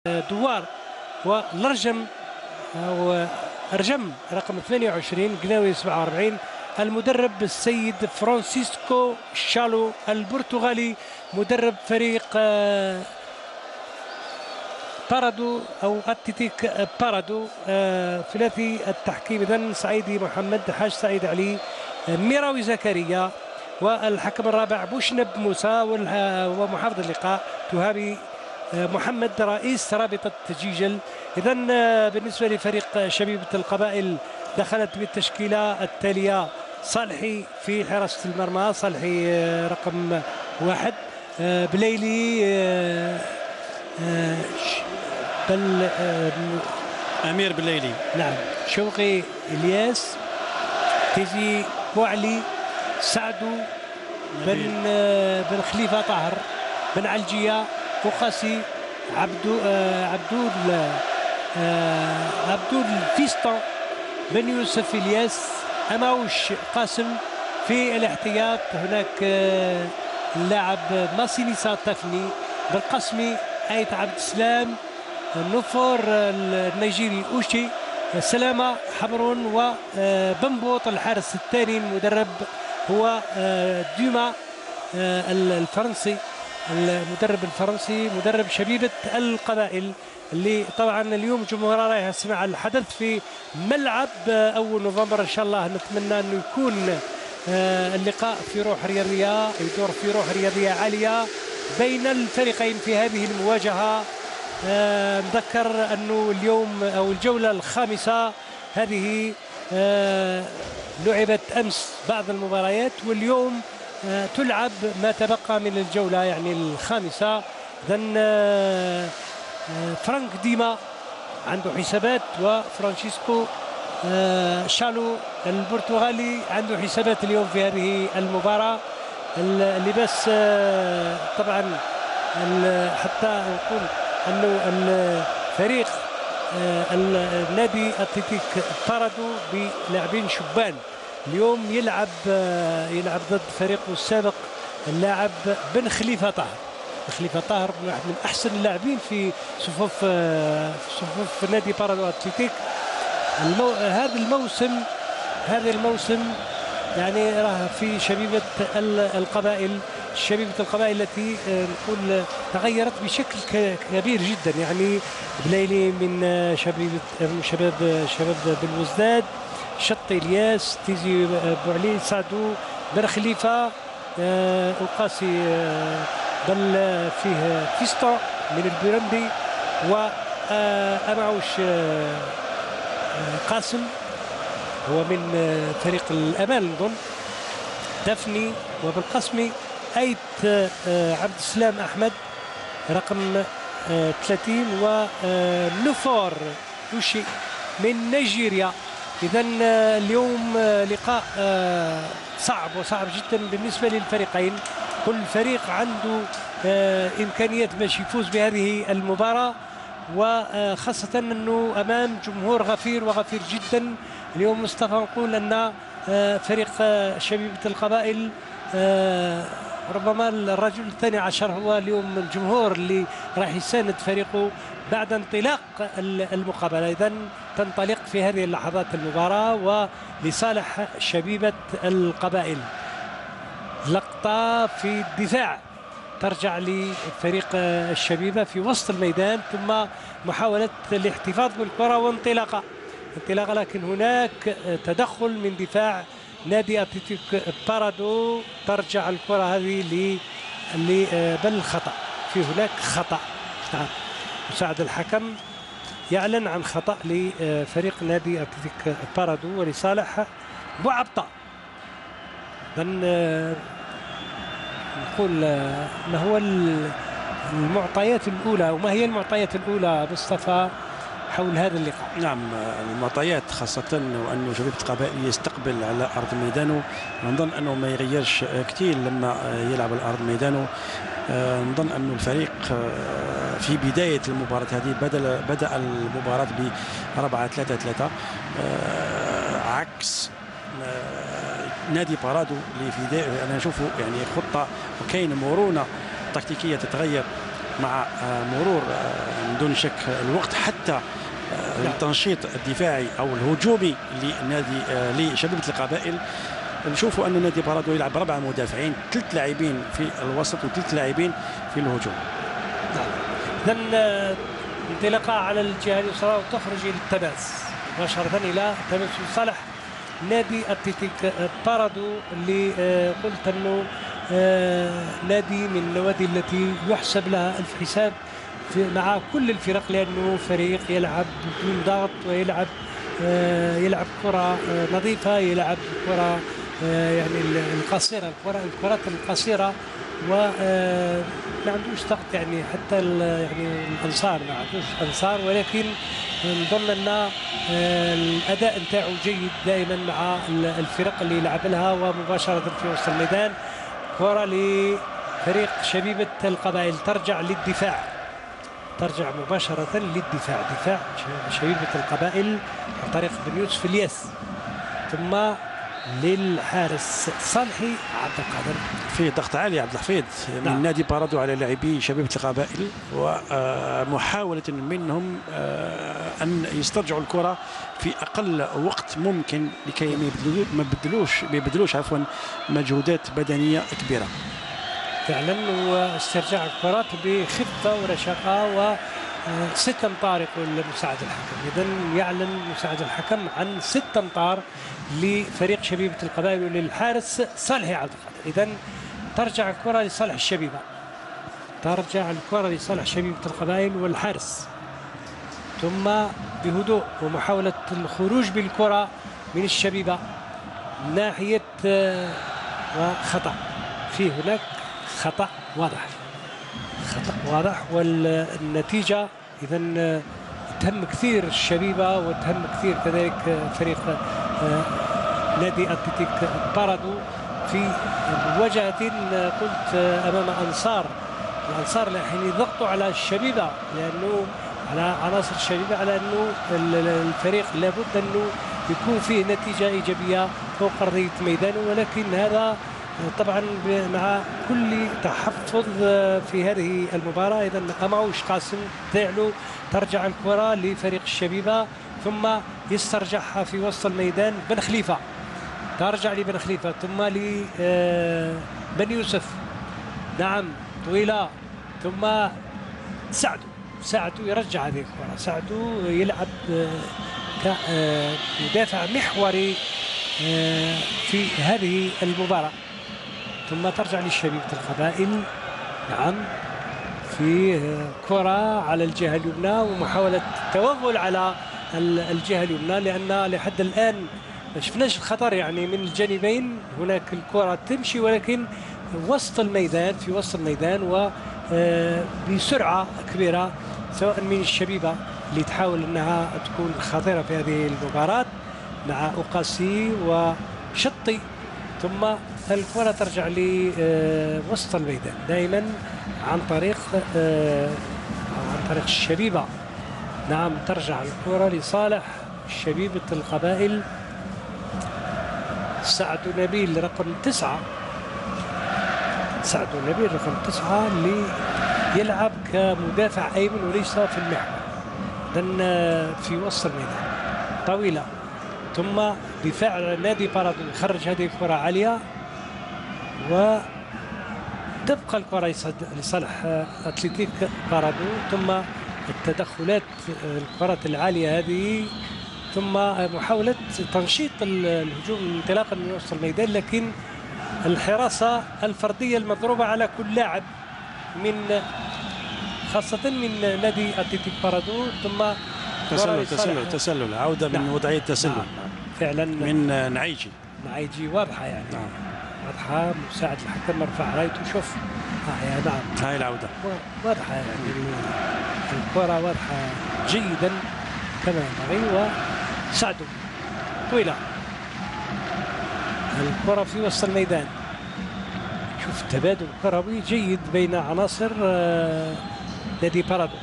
دوار والرجم أو أرجم رقم 28 قناوي 47. المدرب السيد فرانسيسكو شالو البرتغالي مدرب فريق بارادو أو أتلتيك بارادو. ثلاثي التحكيم إذن سعيدي محمد، حاج سعيد علي، ميراوي زكريا، والحكم الرابع بوشنب موسى، ومحافظ اللقاء تهامي محمد رئيس رابطة جيجل. إذن بالنسبة لفريق شبيبة القبائل دخلت بالتشكيلة التالية: صالحي في حراسة المرمى، صالحي رقم 1، بليلي أمير بليلي، نعم، شوقي إلياس، تيزي بوعلي، سعدو بن خليفة طاهر، بن علجية، وقاسي، عبدول فيستون، بن يوسف إلياس، أماوش قاسم. في الاحتياط هناك اللاعب ماسينيسا تفني، بالقسمي أيت عبد السلام، نفور النيجيري أوشي، سلامة حمرون، وبنبوط الحارس الثاني. المدرب هو دوما الفرنسي، المدرب الفرنسي، مدرب شبيبة القبائل، اللي طبعا اليوم جمهورها رايح يسمع الحدث في ملعب أول نوفمبر. إن شاء الله نتمنى أنه يكون اللقاء في روح رياضية، يدور في روح رياضية عالية بين الفريقين في هذه المواجهة. نذكر أنه اليوم أو الجولة الخامسة هذه لعبت أمس بعض المباريات، واليوم تلعب ما تبقى من الجولة يعني الخامسة. إذن فرانك ديما عنده حسابات، وفرانشيسكو شالو البرتغالي عنده حسابات اليوم في هذه المباراة. اللباس طبعا حتى نقول أنه الفريق النادي أتلتيك بارادو بلاعبين شبان اليوم يلعب ضد فريقه السابق اللاعب بن خليفة طاهر. خليفة طاهر واحد من أحسن اللاعبين في صفوف نادي بارادو أتلتيك. هذا الموسم يعني راه في شبيبة القبائل، التي نقول تغيرت بشكل كبير جدا. يعني بليلي من شباب بالوزداد، شط الياس، تيزي بوعلي، سعدو، بن خليفة، القاسي، بل فيه فيستو من البيرندي، وأمعوش قاسم هو من فريق الأمان نظن، دفني، وبالقسمي أيت عبد السلام أحمد رقم 30، ونفور يوشي من نيجيريا. إذن اليوم لقاء صعب جدا بالنسبة للفريقين. كل فريق عنده إمكانيات باش يفوز بهذه المباراة، وخاصة أنه أمام جمهور غفير جدا. اليوم مصطفى نقول أن فريق شبيبة القبائل ربما الرجل الثاني عشر هو اليوم الجمهور اللي راح يساند فريقه بعد انطلاق المقابلة. إذن تنطلق في هذه اللحظات المباراة ولصالح شبيبة القبائل. لقطة في الدفاع ترجع لفريق الشبيبة في وسط الميدان، ثم محاولة الاحتفاظ بالكرة وانطلاقة، لكن هناك تدخل من دفاع نادي أتلتيك بارادو. ترجع الكرة هذه بل خطأ، في هناك خطأ. مساعد الحكم يعلن عن خطأ لفريق نادي أتلتيك بارادو ولصالح بوعبطة. نقول ما هو المعطيات الأولى، وما هي المعطيات الأولى مصطفى حول هذا اللقاء؟ نعم، المعطيات خاصة وأنه شبيبة القبائل يستقبل على أرض ميدانه، نظن أنه ما يغيرش كثير لما يلعب على أرض ميدانه. نظن أنه الفريق في بداية المباراة هذه بدأ المباراة ب 4-3-3 عكس نادي بارادو اللي في انا نشوفه يعني خطه وكاين مرونه تكتيكيه تتغير مع مرور من دون شك الوقت حتى التنشيط الدفاعي او الهجومي لنادي لشبيبه القبائل. نشوفوا ان نادي بارادو يلعب ب4 مدافعين، 3 لاعبين في الوسط و3 لاعبين في الهجوم. اذا انطلاقه على الجهه اليسرى وتخرج الى التماس مباشره الى تماس لصالح نادي اتلتيك بارادو، اللي قلت انه نادي من النوادي التي يحسب لها الف حساب مع كل الفرق، لانه فريق يلعب بدون ضغط ويلعب يلعب كره نظيفه، يلعب كره يعني القصيره، الكرات القصيره، وما عندوش ضغط يعني حتى يعني الانصار ما عندوش انصار، ولكن نظن ان الاداء نتاعو جيد دائما مع الفرق اللي يلعب لها. ومباشره في وسط الميدان كره لفريق شبيبه القبائل، ترجع للدفاع، ترجع مباشره للدفاع، دفاع شبيبه القبائل عن طريق بن يوسف الياس، ثم للحارس صالحي عبد القادر. في ضغط عالي عبد الحفيظ من نادي بارادو على لاعبي شبيبه القبائل، ومحاوله منهم ان يسترجعوا الكره في اقل وقت ممكن لكي ما يبذلوش عفوا مجهودات بدنيه كبيره. فعلا واسترجاع الكرات بخفه ورشاقه، و6 امتار يقول مساعد الحكم. اذا يعلن مساعد الحكم عن 6 امتار لفريق شبيبه القبائل وللحارس صالحي عبد القادر. اذا ترجع الكره لصالح الشبيبه، ترجع الكره لصالح شبيبه القبائل والحارس، ثم بهدوء ومحاوله الخروج بالكره من الشبيبه ناحيه وخطا، في هناك خطا واضح، خطا واضح، والنتيجه اذا تهم كثير الشبيبه وتهم كثير كذلك فريق نادي اتلتيك بارادو في مواجهه قلت امام انصار. الانصار الحين يضغطوا على الشبيبه، لانه على عناصر الشبيبه على انه الفريق لابد انه يكون فيه نتيجه ايجابيه فوق ارضيه ميدانه، ولكن هذا طبعا مع كل تحفظ في هذه المباراه. اذا ما معوش قاسم ذعلو، ترجع الكره لفريق الشبيبه ثم يسترجعها في وسط الميدان بن خليفه، ترجع لبن خليفه ثم لبن يوسف، نعم طويله، ثم سعدو يرجع هذه الكره، سعدو يلعب كمدافع محوري في هذه المباراه، ثم ترجع لشبيبه القبائل، نعم في كره على الجهه اليمنى ومحاوله التوغل على الجهه اليمنى، لان لحد الان ما شفناش الخطر يعني من الجانبين، هناك الكره تمشي ولكن وسط الميدان، في وسط الميدان وبسرعه كبيره، سواء من الشبيبه اللي تحاول انها تكون خطيره في هذه المباراه مع أقاسي وشطي، ثم الكرة ترجع لوسط الميدان دائما عن طريق الشبيبة، نعم ترجع الكرة لصالح شبيبة القبائل. سعد نبيل رقم 9، سعد نبيل رقم 9 اللي يلعب كمدافع أيمن وليس في المحور، لأن في وسط الميدان طويلة، ثم دفاع نادي بارادو يخرج هذه الكرة عالية وتبقى الكرة لصالح اتلتيك بارادو، ثم التدخلات الكرات العالية هذه، ثم محاولة تنشيط الهجوم انطلاقا من وسط الميدان، لكن الحراسة الفردية المضروبة على كل لاعب من خاصة من نادي اتلتيك بارادو، ثم تسلل عودة من وضعية تسلل فعلا من نعيجي واضحة يعني، واضحة، مساعد الحكم مرفع رايته، شوف يا نعم هاي العودة واضحة يعني الكرة واضحة جيدا كما ينبغي. وسعدو طويلة، الكرة في وسط الميدان، شوف تبادل كروي جيد بين عناصر نادي بارادو،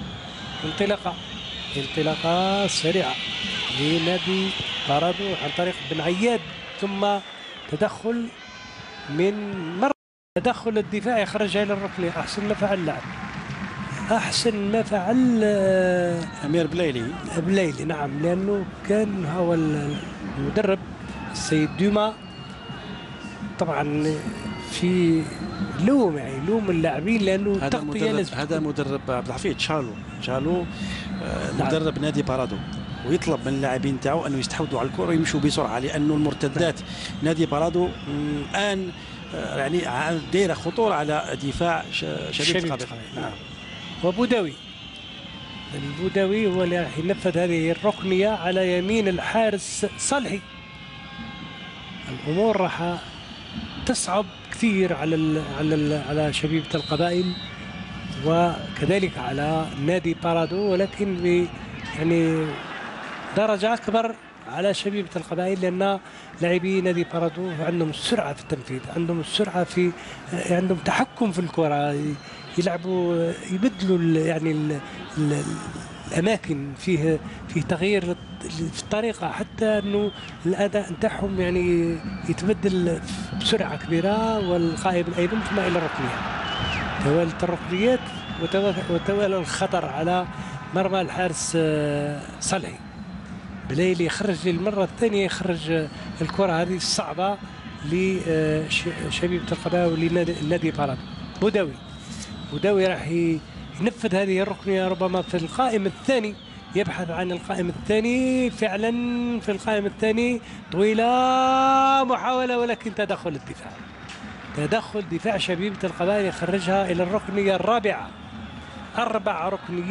انطلاقة سريعة لنادي بارادو عن طريق بن عياد، ثم تدخل من مرة، تدخل الدفاع يخرجها الى الركله، احسن ما فعل اللاعب احسن ما فعل امير بليلي. نعم، لانه كان هو المدرب السيد دوما طبعا في لوم اللاعبين لانه التغطيه هذا مدرب عبد الحفيظ شالو مدرب نادي بارادو، ويطلب من اللاعبين تاعو انه يستحوذوا على الكره ويمشوا بسرعه، لانه المرتدات نادي بارادو الان يعني دايره خطوره على دفاع شبيبه القبائل. نعم. وبوداوي هو اللي راح ينفذ هذه الركنيه على يمين الحارس صالحي. الامور راح تصعب كثير على شبيبه القبائل وكذلك على نادي بارادو، ولكن يعني درجة أكبر على شبيبة القبائل، لأن لاعبي نادي بارادو عندهم السرعة في التنفيذ، عندهم السرعة عندهم تحكم في الكرة، يلعبوا يبدلوا يعني الأماكن فيه تغيير في الطريقة، حتى أنه الأداء نتاعهم يعني يتبدل بسرعة كبيرة. والقائم أيضا ثم إلى الركنيات، توالت الركنيات وتوالى الخطر على مرمى الحارس صالحي. بليلي يخرج للمرة الثانية، يخرج الكرة هذه الصعبة لشبيبة القبائل ولنادي بارادو. بوداوي راح ينفذ هذه الركنية ربما في القائم الثاني، يبحث عن القائم الثاني. فعلا في القائم الثاني طويلة، محاولة ولكن تدخل دفاع شبيبة القبائل يخرجها إلى الركنية الرابعة. 4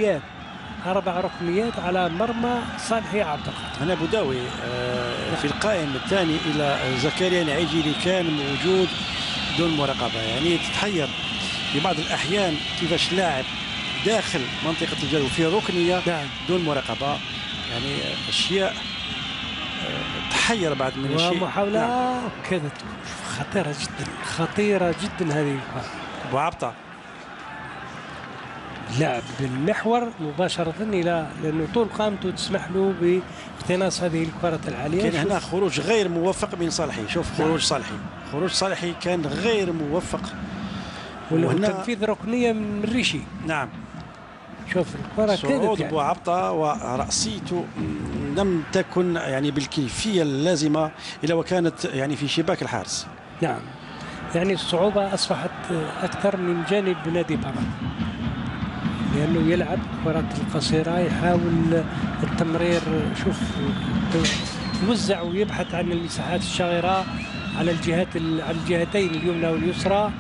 ركنيات على مرمى صالحي عبد القادر. هنا بوداوي في القائم الثاني إلى زكريا العيجي اللي كان موجود دون مراقبة. يعني تتحير في بعض الأحيان كيفاش لاعب داخل منطقة الجو في ركنية دون مراقبة، يعني أشياء تحير بعد من الشيء. ومحاولة كانت خطيرة جدا هذه. وعبطة لعب بالمحور مباشرة لأنه طول قامته تسمح له باقتناص هذه الكرة العالية. كان هنا خروج غير موفق من صالحي. شوف خروج صالحي كان غير موفق، وتنفيذ ركنية من ريشي. نعم، شوف الكرة صعود يعني. وعبطة ورأسيته لم تكن يعني بالكيفية اللازمة إلا وكانت يعني في شباك الحارس. نعم، يعني الصعوبة أصبحت أكثر من جانب نادي بارادو، لأنه يلعب كرات القصيرة، يحاول التمرير. شوف يوزع ويبحث عن المساحات الصغيرة على الجهتين اليمنى واليسرى،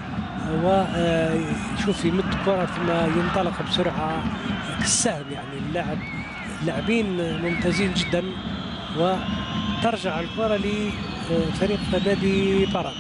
وشوف يمد كرة ثم ينطلق بسرعة كالسهم. يعني اللاعبين ممتازين جدا، وترجع الكرة لفريق نادي بارادو.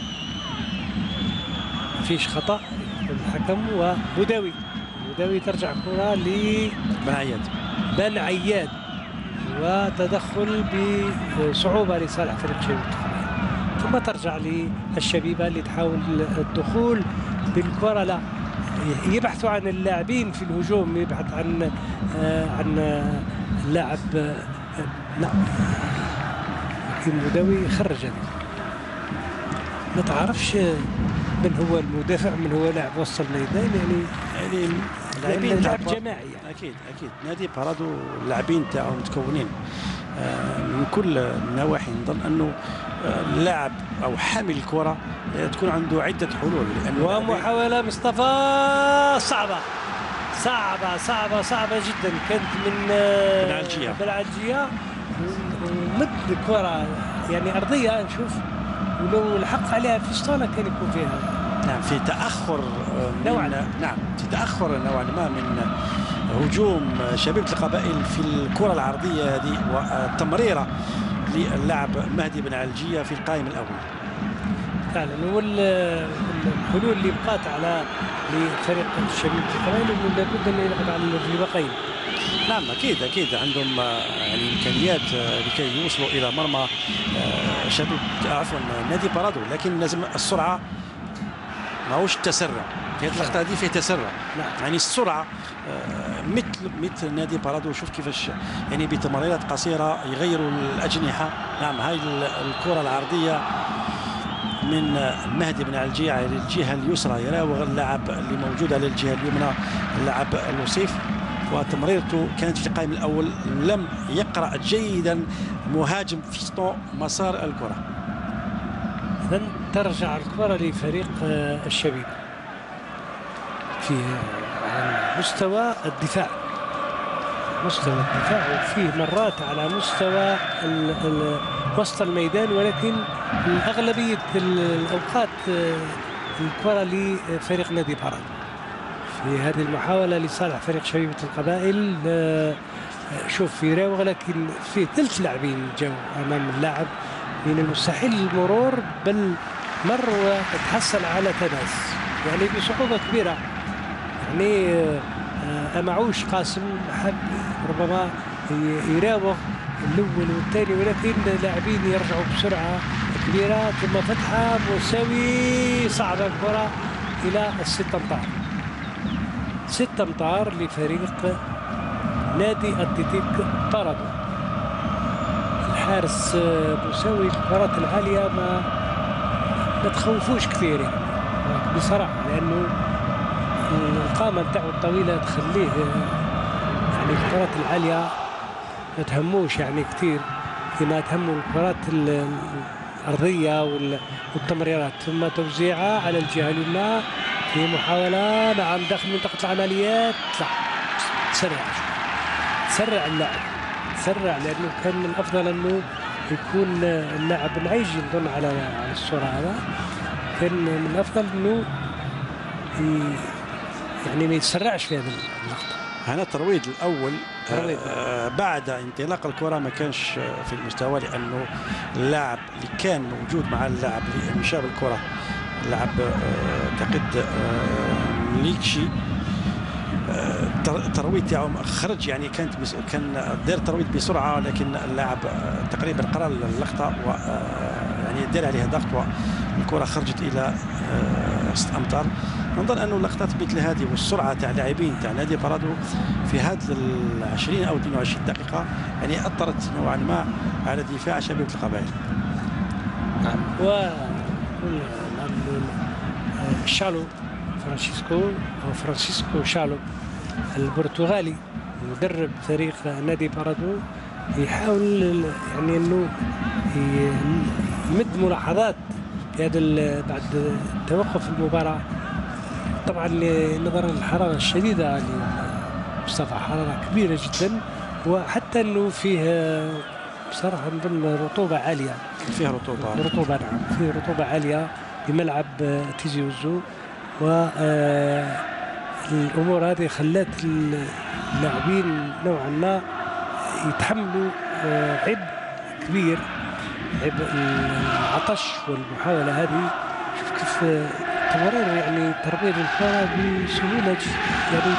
مفيش خطأ الحكم. وبوداوي ترجع كرة لبن عياد وتدخل بصعوبة لصالح فريق شبيبة القبائل، ثم ترجع للشبيبة اللي تحاول الدخول بالكرة. لا، يبحثوا عن اللاعبين في الهجوم، يبحث عن اللاعب. نعم، لكن بوداوي خرج هذه. ما تعرفش من هو المدافع من هو لاعب وسط الميدان. يعني لاعبين لعب جماعي يعني. اكيد نادي بارادو اللاعبين تاعو متكونين من كل النواحي. نظن انه اللاعب او حامل الكره تكون عنده عده حلول. ومحاوله مصطفى صعبه جدا، كانت من بلعجيه ومد الكره يعني ارضيه. نشوف ولو الحق عليها في اسطوانه كان يكون فيها. نعم، في تأخر نوعا ما من هجوم شبيبة القبائل في الكرة العرضية هذه، والتمريرة للاعب مهدي بن علجية في القائم الأول. فعلا، والحلول اللي بقات على لفريق شبيبة القبائل انه لابد ان يلعب على الرباقين. نعم، اكيد عندهم يعني امكانيات لكي يوصلوا الى مرمى نادي بارادو، لكن لازم السرعه، ماهوش التسرع. في هذه اللقطه هذه فيه تسرع. يعني السرعه مثل نادي بارادو. شوف كيفاش يعني بتمريرات قصيره يغيروا الاجنحه. نعم، هاي الكره العرضيه من المهدي بن علجي على الجهه اليسرى، يراوغ اللاعب اللي موجود على الجهه اليمنى اللاعب الوصيف، وتمريرته كانت في القائم الاول، لم يقرا جيدا مهاجم فيستون مسار الكره. لن ترجع الكره لفريق الشبيبه في مستوى الدفاع، وفيه مرات على مستوى وسط الميدان، ولكن أغلبية الأوقات الكرة لفريق نادي باراد. في هذه المحاولة لصالح فريق شبيبة القبائل، شوف يراوغ، لكن في 3 لاعبين جاوا أمام اللاعب، من المستحيل المرور، بل مر وتحصل على تماس يعني بصعوبة كبيرة. يعني أمعوش قاسم حب ربما يراوغ الأول والثاني، ولكن لاعبين يرجعوا بسرعة كبيرة، ثم فتحة مساوي صعبة الكرة إلى 6 أمتار. 6 أمتار لفريق نادي أتلتيك بارادو. الحارس مساوي الكرات العالية ما تخوفوش كثير يعني بصراحة، لأنه القامة نتاعو الطويلة تخليه يعني الكرات العالية ما تهموش يعني كثير كما تهموا الكرات الأرضية والتمريرات. ثم توزيعها على الجهة اليمنى في محاولة، نعم، داخل منطقة العمليات، لا تسرع اللاعب، لأنه كان من الأفضل أنه يكون اللاعب العيجي نظن على الصورة هذا، كان من الأفضل أنه يعني ما يتسرعش في هذه اللقطة. هنا الترويض الأول بعد انطلاق الكرة ما كانش في المستوى، لأنه اللاعب اللي كان موجود مع اللاعب اللي مشى بالكرة، اللاعب اعتقد مليكشي، الترويض تاعو خرج، يعني كان دار ترويض بسرعة، لكن اللاعب تقريبا قرا اللقطة و يعني دار عليها ضغط، والكرة خرجت إلى 6 أمتار. نظن أنه لقطات مثل هذه والسرعة تاع اللاعبين تاع نادي بارادو في هذه 20 أو 22 دقيقة يعني أثرت نوعا ما على دفاع شبيبة القبائل. نعم، شالو فرانسيسكو شالو البرتغالي مدرب فريق نادي بارادو يحاول يعني أنه يمد ملاحظات في هذا بعد توقف المباراة، طبعا نظرا للحرارة الشديدة لمصطفى، حرارة كبيرة جدا، وحتى انه فيه بصراحة نظن رطوبة عالية، فيه رطوبة نعم، فيه رطوبة عالية بملعب تيزي وزو، والأمور هذه خلت اللاعبين نوعا ما يتحملوا عبء كبير، عبء العطش والمحاولة هذه. شوف كيف تمرير يعني تربية الكرة بسهولة، يعني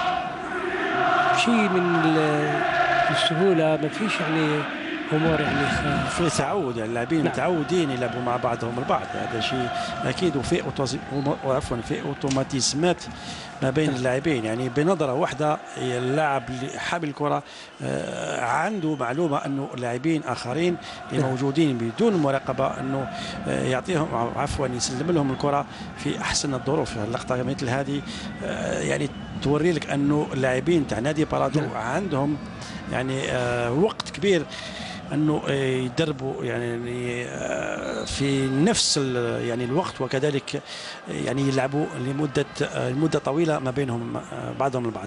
شيء من السهولة، ما فيش يعني امور يعني في تعود، يعني اللاعبين متعودين يلعبوا مع بعضهم البعض، هذا شيء اكيد، وفي في اوتوماتيزمات ما بين اللاعبين، يعني بنظره واحده اللاعب اللي حامل الكره عنده معلومه انه اللاعبين اخرين اللي موجودين بدون مراقبه انه يعطيهم يسلم لهم الكره في احسن الظروف. اللقطه مثل هذه يعني توري لك انه اللاعبين تاع نادي بارادو عندهم يعني وقت كبير انه يدربوا يعني في نفس يعني الوقت، وكذلك يعني يلعبوا لمده طويله ما بينهم بعضهم البعض.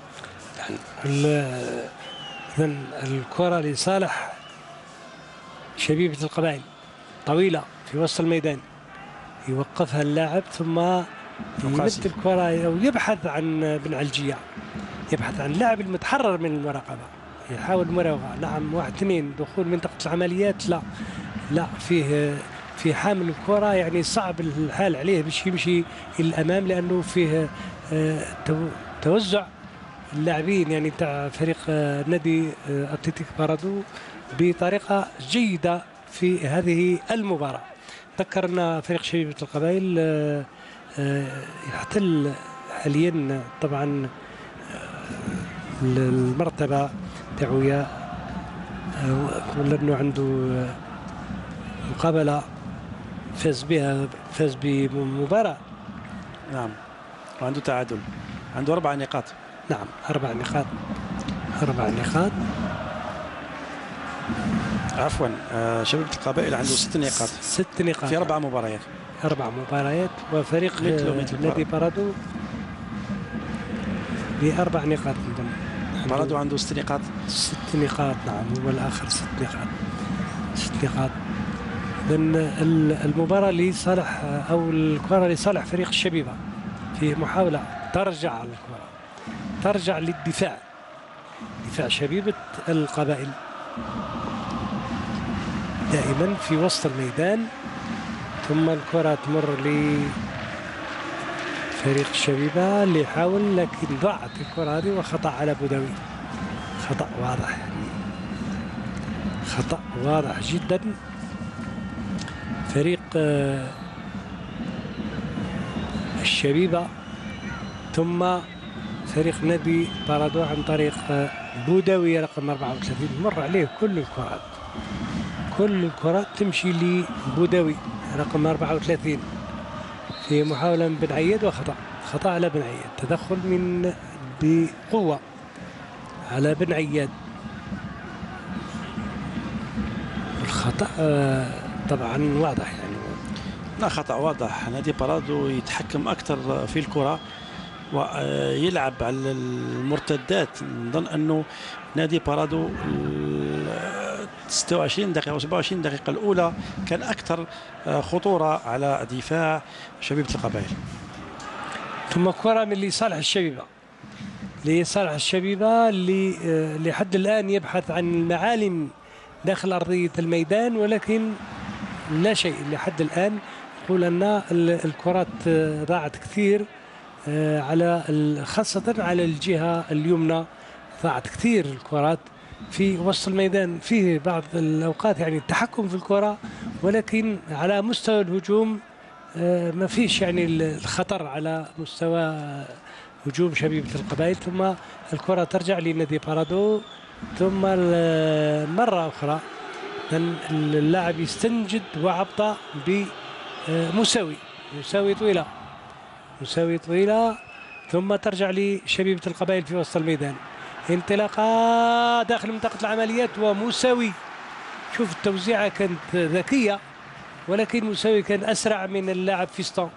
الكره لصالح شبيبة القبائل طويله في وسط الميدان، يوقفها اللاعب ثم يمد الكره او يبحث عن بن علجية، يبحث عن اللاعب المتحرر من المراقبه، يحاول مراوغه، نعم، 1-2 دخول منطقه العمليات، لا في حامل الكره يعني صعب الحال عليه باش يمشي الى الامام، لانه فيه توزع اللاعبين يعني تاع فريق نادي اتلتيك بارادو بطريقه جيده في هذه المباراه. ذكرنا فريق شبيبة القبائل يحتل حاليا طبعا المرتبة تاعو، لأنه عنده مقابلة فاز بمباراة. نعم، وعنده تعادل، عنده 4 نقاط. نعم 4 نقاط. 4 نقاط. عفوا، شبيبة القبائل عنده 6 نقاط. 6 نقاط في 4 مباريات. 4 مباريات. وفريق مثل نادي بارادو ب4 نقاط. بارادو عنده 6 نقاط. 6 نقاط. نعم، هو الآخر 6 نقاط. 6 نقاط. إذن المباراة لصالح أو الكرة لصالح فريق الشبيبة في محاولة ترجع على الكرة، ترجع للدفاع، دفاع شبيبة القبائل دائما في وسط الميدان. ثم الكرة تمر لفريق الشبيبة اللي يحاول، لكن ضاعت الكرة هذه وخطأ على بودوي. خطأ واضح، يعني خطأ واضح جدا. فريق الشبيبة ثم فريق نادي بارادو عن طريق بودوي رقم 34 مر عليه كل الكرات. كل الكرات تمشي لبودوي رقم 34 في محاولة من بن عياد، وخطأ. خطأ على بن عياد، تدخل من بقوة على بن عياد. الخطأ طبعا واضح، يعني لا، خطأ واضح. نادي بارادو يتحكم أكثر في الكرة ويلعب على المرتدات. نظن أنه نادي بارادو 26 دقيقة أو 27 دقيقة الأولى كان أكثر خطورة على دفاع شبيبة القبائل. ثم كرة من لصالح الشبيبة، لصالح الشبيبة اللي لحد الآن يبحث عن المعالم داخل أرضية الميدان، ولكن لا شيء لحد الآن. يقول أن الكرات ضاعت كثير على خاصة على الجهة اليمنى، ضاعت كثير الكرات في وسط الميدان. فيه بعض الأوقات يعني التحكم في الكرة، ولكن على مستوى الهجوم ما فيش يعني الخطر على مستوى هجوم شبيبة القبائل. ثم الكرة ترجع لنادي بارادو، ثم مرة أخرى اللاعب يستنجد وعبط بمساوي طويلة، مساوي طويلة، ثم ترجع لشبيبة القبائل في وسط الميدان. انطلاقة داخل منطقة العمليات ومساوي. شوف التوزيعة كانت ذكية، ولكن مساوي كان أسرع من اللاعب فيستون،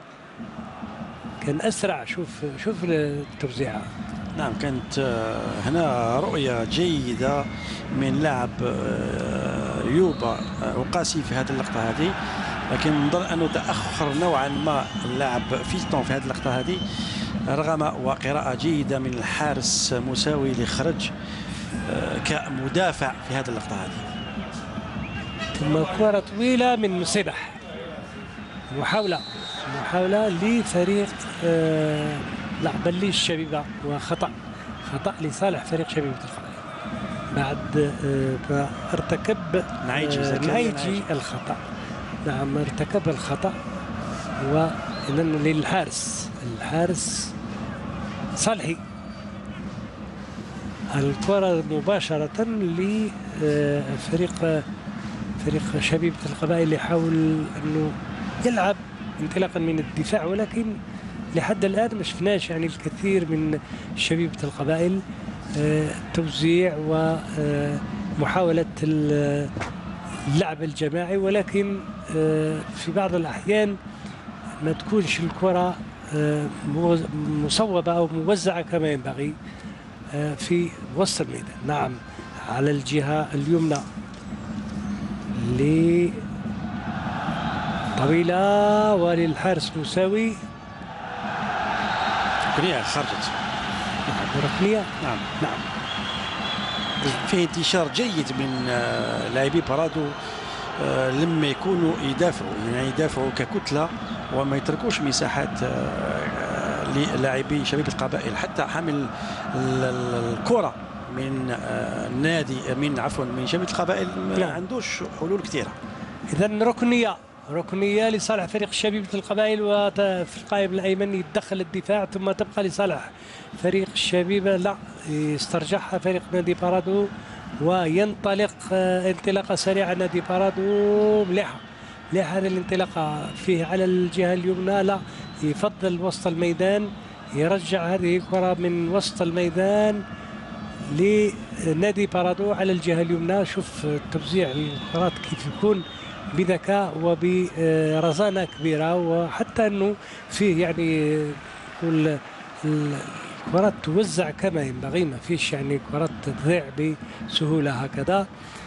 كان أسرع. شوف التوزيعة. نعم، كانت هنا رؤية جيدة من لاعب يوبا وقاسي في هذه اللقطة هذه، لكن نظن أنه تأخر نوعا ما اللاعب فيستون في هذه اللقطة هذه، رغم وقراءة جيدة من الحارس مساوي لخرج كمدافع في هذه اللقطة هذه. ثم كرة طويلة من مسبح، محاولة لفريق لا بل للشبيبة، وخطأ لصالح فريق شبيبة القبائل بعد ما ارتكب نعيجي الخطأ. نعم، ارتكب الخطأ، وإذن للحارس صالحي الكرة مباشرة لفريق شبيبة القبائل، يحاول أنه يلعب انطلاقا من الدفاع، ولكن لحد الآن ما شفناش يعني الكثير من شبيبة القبائل توزيع ومحاولة اللعب الجماعي، ولكن في بعض الأحيان ما تكونش الكرة مصوبة أو موزعة كما ينبغي في وسط الميدان. نعم، على الجهة اليمنى طويلة وللحارس مساوي. ركنية خرجت. ركنية. نعم. فيه انتشار جيد من لاعبي بارادو لما يكونوا يدافعوا ككتلة وما يتركوش مساحات للاعبي شبيبة القبائل. حتى حامل الكرة من من شبيبة القبائل ما عندوش حلول كثيرة. إذن ركنية لصالح فريق شبيبة القبائل، وفي القائم الأيمن يتدخل الدفاع، ثم تبقى لصالح فريق الشبيبة. لا، يسترجعها فريق نادي بارادو وينطلق انطلاقة سريعة. نادي بارادو مليحة لهذه الانطلاقة فيه على الجهة اليمنى، لا يفضل وسط الميدان، يرجع هذه الكرة من وسط الميدان لنادي بارادو على الجهة اليمنى. شوف توزيع الكرات كيف يكون بذكاء وبرزانة كبيرة، وحتى أنه فيه يعني كل الكرات توزع كما ينبغي، ما فيش يعني كرات تضيع بسهولة هكذا.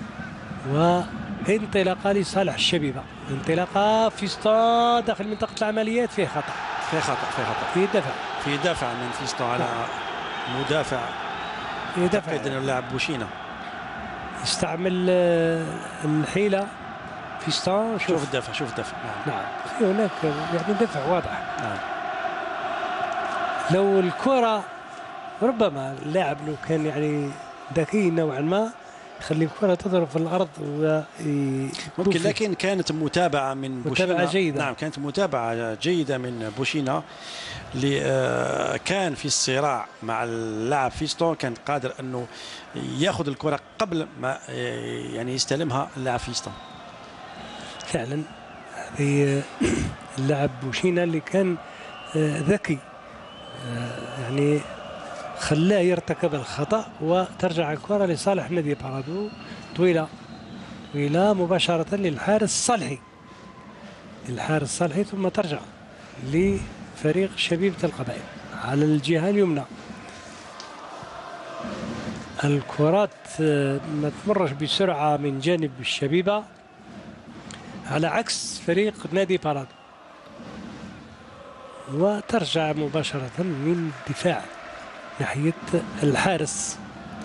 وانطلاقة لصالح الشبيبة، انطلاقة فيستون داخل منطقة العمليات، فيه خطأ في دفع من فيستون على مدافع يعتقد أنه اللاعب بوشينا يستعمل الحيلة فيستون. شوف الدفع نعم في هناك يعني دفع واضح. نعم. لو الكرة ربما اللاعب لو كان يعني ذكي نوعا ما يخلي الكرة تضرب في الأرض ممكن، لكن كانت متابعة من بوشينا. متابعة جيدة. نعم كانت متابعة جيدة من بوشينا، اللي كان في الصراع مع اللاعب فيستون، كان قادر أنه يأخذ الكرة قبل ما يعني يستلمها اللاعب فيستون. فعلا هذه اللاعب بوشينا اللي كان ذكي، يعني خلاه يرتكب الخطأ وترجع الكرة لصالح نادي بارادو، طويلة مباشرة للحارس الصالحي، ثم ترجع لفريق شبيبة القبائل على الجهة اليمنى. الكرات ما تمرش بسرعة من جانب الشبيبة على عكس فريق نادي بارادو، وترجع مباشرة من دفاع ناحية الحارس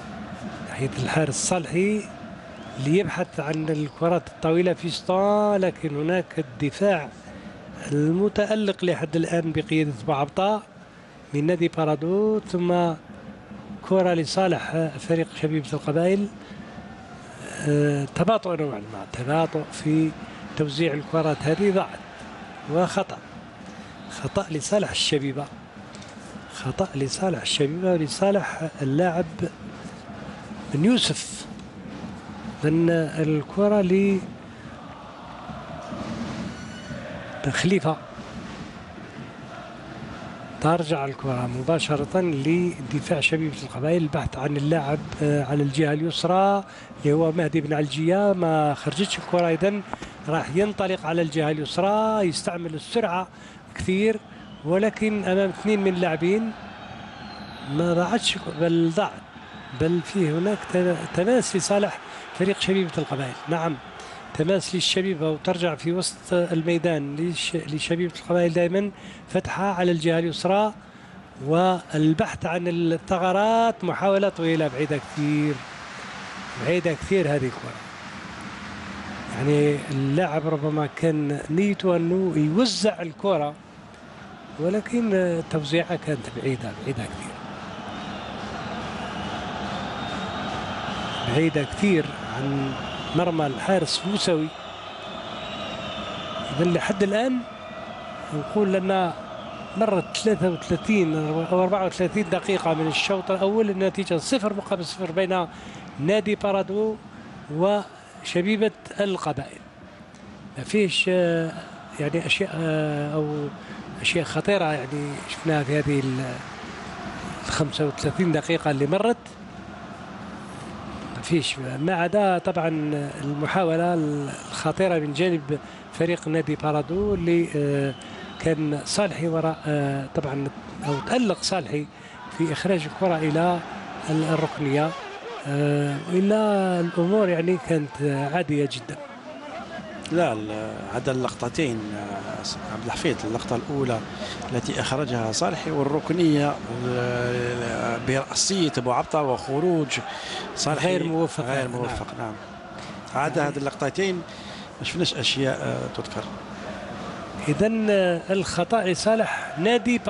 الصالحي ليبحث عن الكرات الطويلة في فيستون، لكن هناك الدفاع المتألق لحد الآن بقيادة بوعبطة من نادي بارادو، ثم كرة لصالح فريق شبيبة القبائل. تباطؤ نوعا ما، تباطؤ في توزيع الكرات هذه، ضاعت وخطأ لصالح الشبيبة، ولصالح اللاعب بن يوسف، لأن الكرة لخليفة، ترجع الكرة مباشرة لدفاع شبيبة القبائل، البحث عن اللاعب على الجهة اليسرى اللي هو مهدي بن علجية، ما خرجتش الكرة، إذن راح ينطلق على الجهة اليسرى، يستعمل السرعة كثير، ولكن أمام اثنين من اللاعبين ما ضاعتش، بل ضاعت، بل فيه هناك تماس لصالح فريق شبيبة القبائل. نعم تماس للشبيبة، وترجع في وسط الميدان لشبيبة القبائل دائما، فتحة على الجهة اليسرى والبحث عن الثغرات، محاولة طويلة بعيدة كثير هذه الكرة. يعني اللاعب ربما كان نيته أنه يوزع الكرة، ولكن توزيعها كانت بعيدة كثير عن مرمى الحارس موسوي. إذن لحد الآن نقول لنا مرت 33 أو 34 دقيقة من الشوط الأول، النتيجة 0-0 بين نادي بارادو وشبيبة القبائل. ما فيش يعني أشياء خطيرة يعني شفناها في هذه 35 دقيقة اللي مرت، ما فيش، ما عدا طبعا المحاولة الخطيرة من جانب فريق نادي بارادو اللي كان صالحي وراء طبعا، أو تألق صالحي في إخراج الكرة إلى الركنية، وإلا الأمور يعني كانت عادية جدا. لا عدا اللقطتين عبد الحفيظ، اللقطة الأولى التي أخرجها صالحي، والركنية برأسية بوعبطة وخروج صالحي غير موفق. نعم. عدا هذه اللقطتين ما شفناش أشياء تذكر. إذن الخطأ لصالح نادي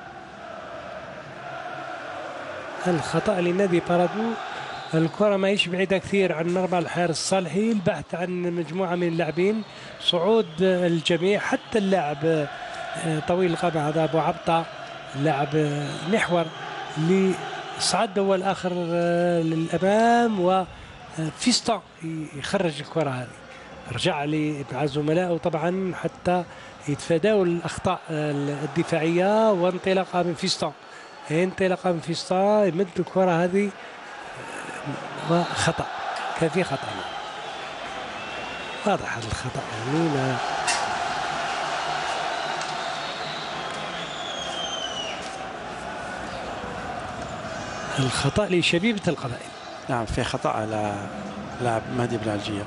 بارادو، الكرة ما هيش بعيدة كثير عن مرمى الحارس الصالحي، البحث عن مجموعة من اللاعبين، صعود الجميع، حتى اللاعب طويل القامة هذا أبو عبطة، اللاعب محور اللي صعد هو الآخر للأمام، وفيستون يخرج الكرة هذه رجع لي مع زملائه طبعا حتى يتفادوا الأخطاء الدفاعية، وانطلاقة من فيستون، انطلاقة من فيستون يمد الكرة هذه وخطأ، كان في خطأ واضح هذا الخطأ يعني. الخطأ لشبيبة القبائل. نعم في خطأ على لاعب مهدي بن علجية.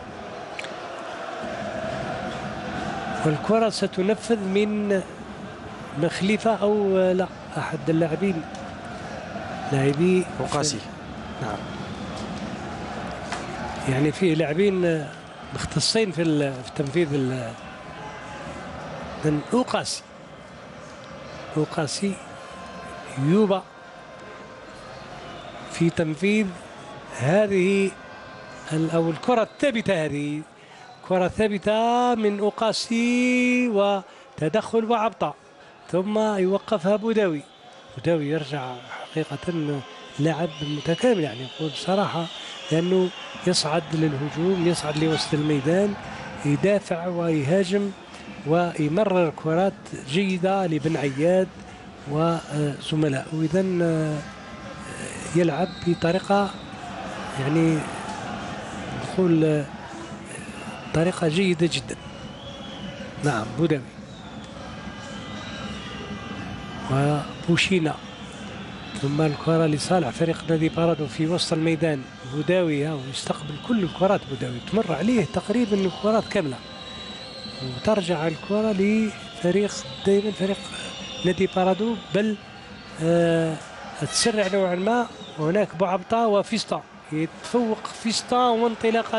والكرة ستنفذ من مخلفة أو لا أحد اللاعبين لاعبي وقاسي. نعم يعني في لاعبين مختصين في تنفيذ أوقاسي يوبا في تنفيذ هذه أو الكرة الثابتة، هذه كرة ثابتة من أوقاسي وتدخل وعبطة، ثم يوقفها بوداوي يرجع حقيقة لاعب متكامل يعني يقول بصراحة، لأنه يصعد للهجوم، يصعد لوسط الميدان، يدافع ويهاجم ويمرر كرات جيدة لبن عياد وزملائه. إذا يلعب بطريقة يعني نقول طريقة جيدة جدا. نعم بوداوي وبوشينا، ثم الكرة لصالح فريق نادي بارادو في وسط الميدان. بوداوي يستقبل كل الكرات، بوداوي تمر عليه تقريبا الكرات كاملة، وترجع الكرة لفريق دائما فريق نادي بارادو، بل تسرع نوعا ما. وهناك بوعبطة وفيستا، يتفوق فيستا وانطلاقة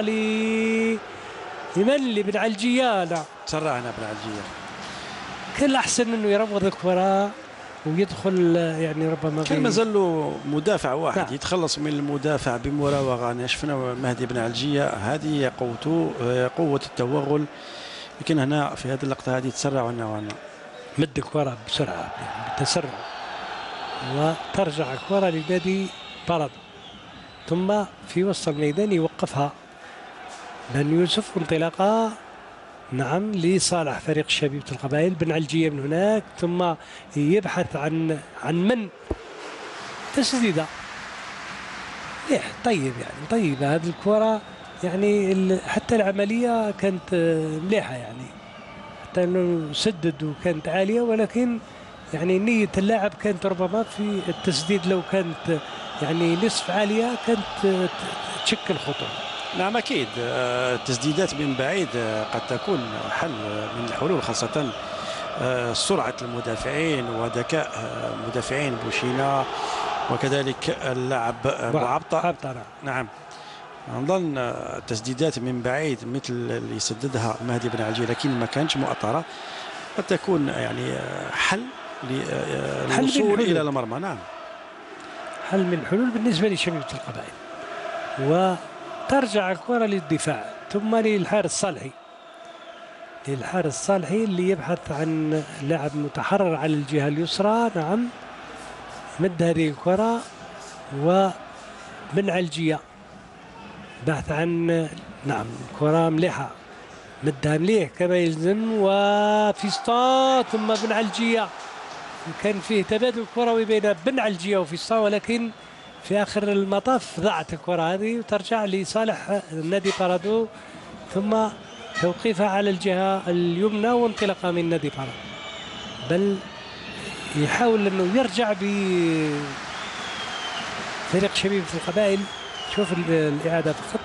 لمن بن علجية. لا تسرع هنا بن علجية، كان الأحسن أنه يروض الكرة ويدخل يعني ربما كان مازال له مدافع واحد. نعم. يتخلص من المدافع بمراوغة. شفنا مهدي بن علجية، هذه قوته قوة التوغل، لكن هنا في هذه اللقطة هذه تسرع نوعا ما، مد الكرة بسرعة يعني بتسرع، وترجع الكرة لنادي بارادو، ثم في وسط الميدان يوقفها بن يوسف، انطلاقة نعم لصالح فريق شبيبة القبائل. بن علجية من هناك، ثم يبحث عن من تسديدة طيب يعني طيبة هذه الكرة يعني، حتى العملية كانت مليحة يعني، حتى انه سدد وكانت عالية، ولكن يعني نية اللاعب كانت ربما في التسديد، لو كانت يعني نصف عالية كانت تشكل خطورة. نعم أكيد. التسديدات من بعيد قد تكون حل من الحلول، خاصة سرعة المدافعين وذكاء مدافعين بوشينا، وكذلك اللاعب بوعبطة. نعم نظن التسديدات من بعيد مثل اللي سددها مهدي بن علجية، لكن ما كانتش مؤطرة، قد تكون يعني حل للوصول إلى المرمى. نعم حل من الحلول بالنسبة لشبيبة القبائل. وترجع الكرة للدفاع، ثم للحارس الصالحي اللي يبحث عن لاعب متحرر على الجهة اليسرى. نعم مد هذه الكرة، وبن علجية بحث عن نعم كرة مليحة، مدها مليح كما يلزم، وفيستا ثم بن علجية. كان فيه تبادل كروي بين بن علجية وفيستا، ولكن في آخر المطاف ضاعت الكرة هذه وترجع لصالح نادي بارادو، ثم توقيفها على الجهة اليمنى وانطلاقها من نادي بارادو، بل يحاول أنه يرجع بفريق شبيبة القبائل. شوف الإعادة فقط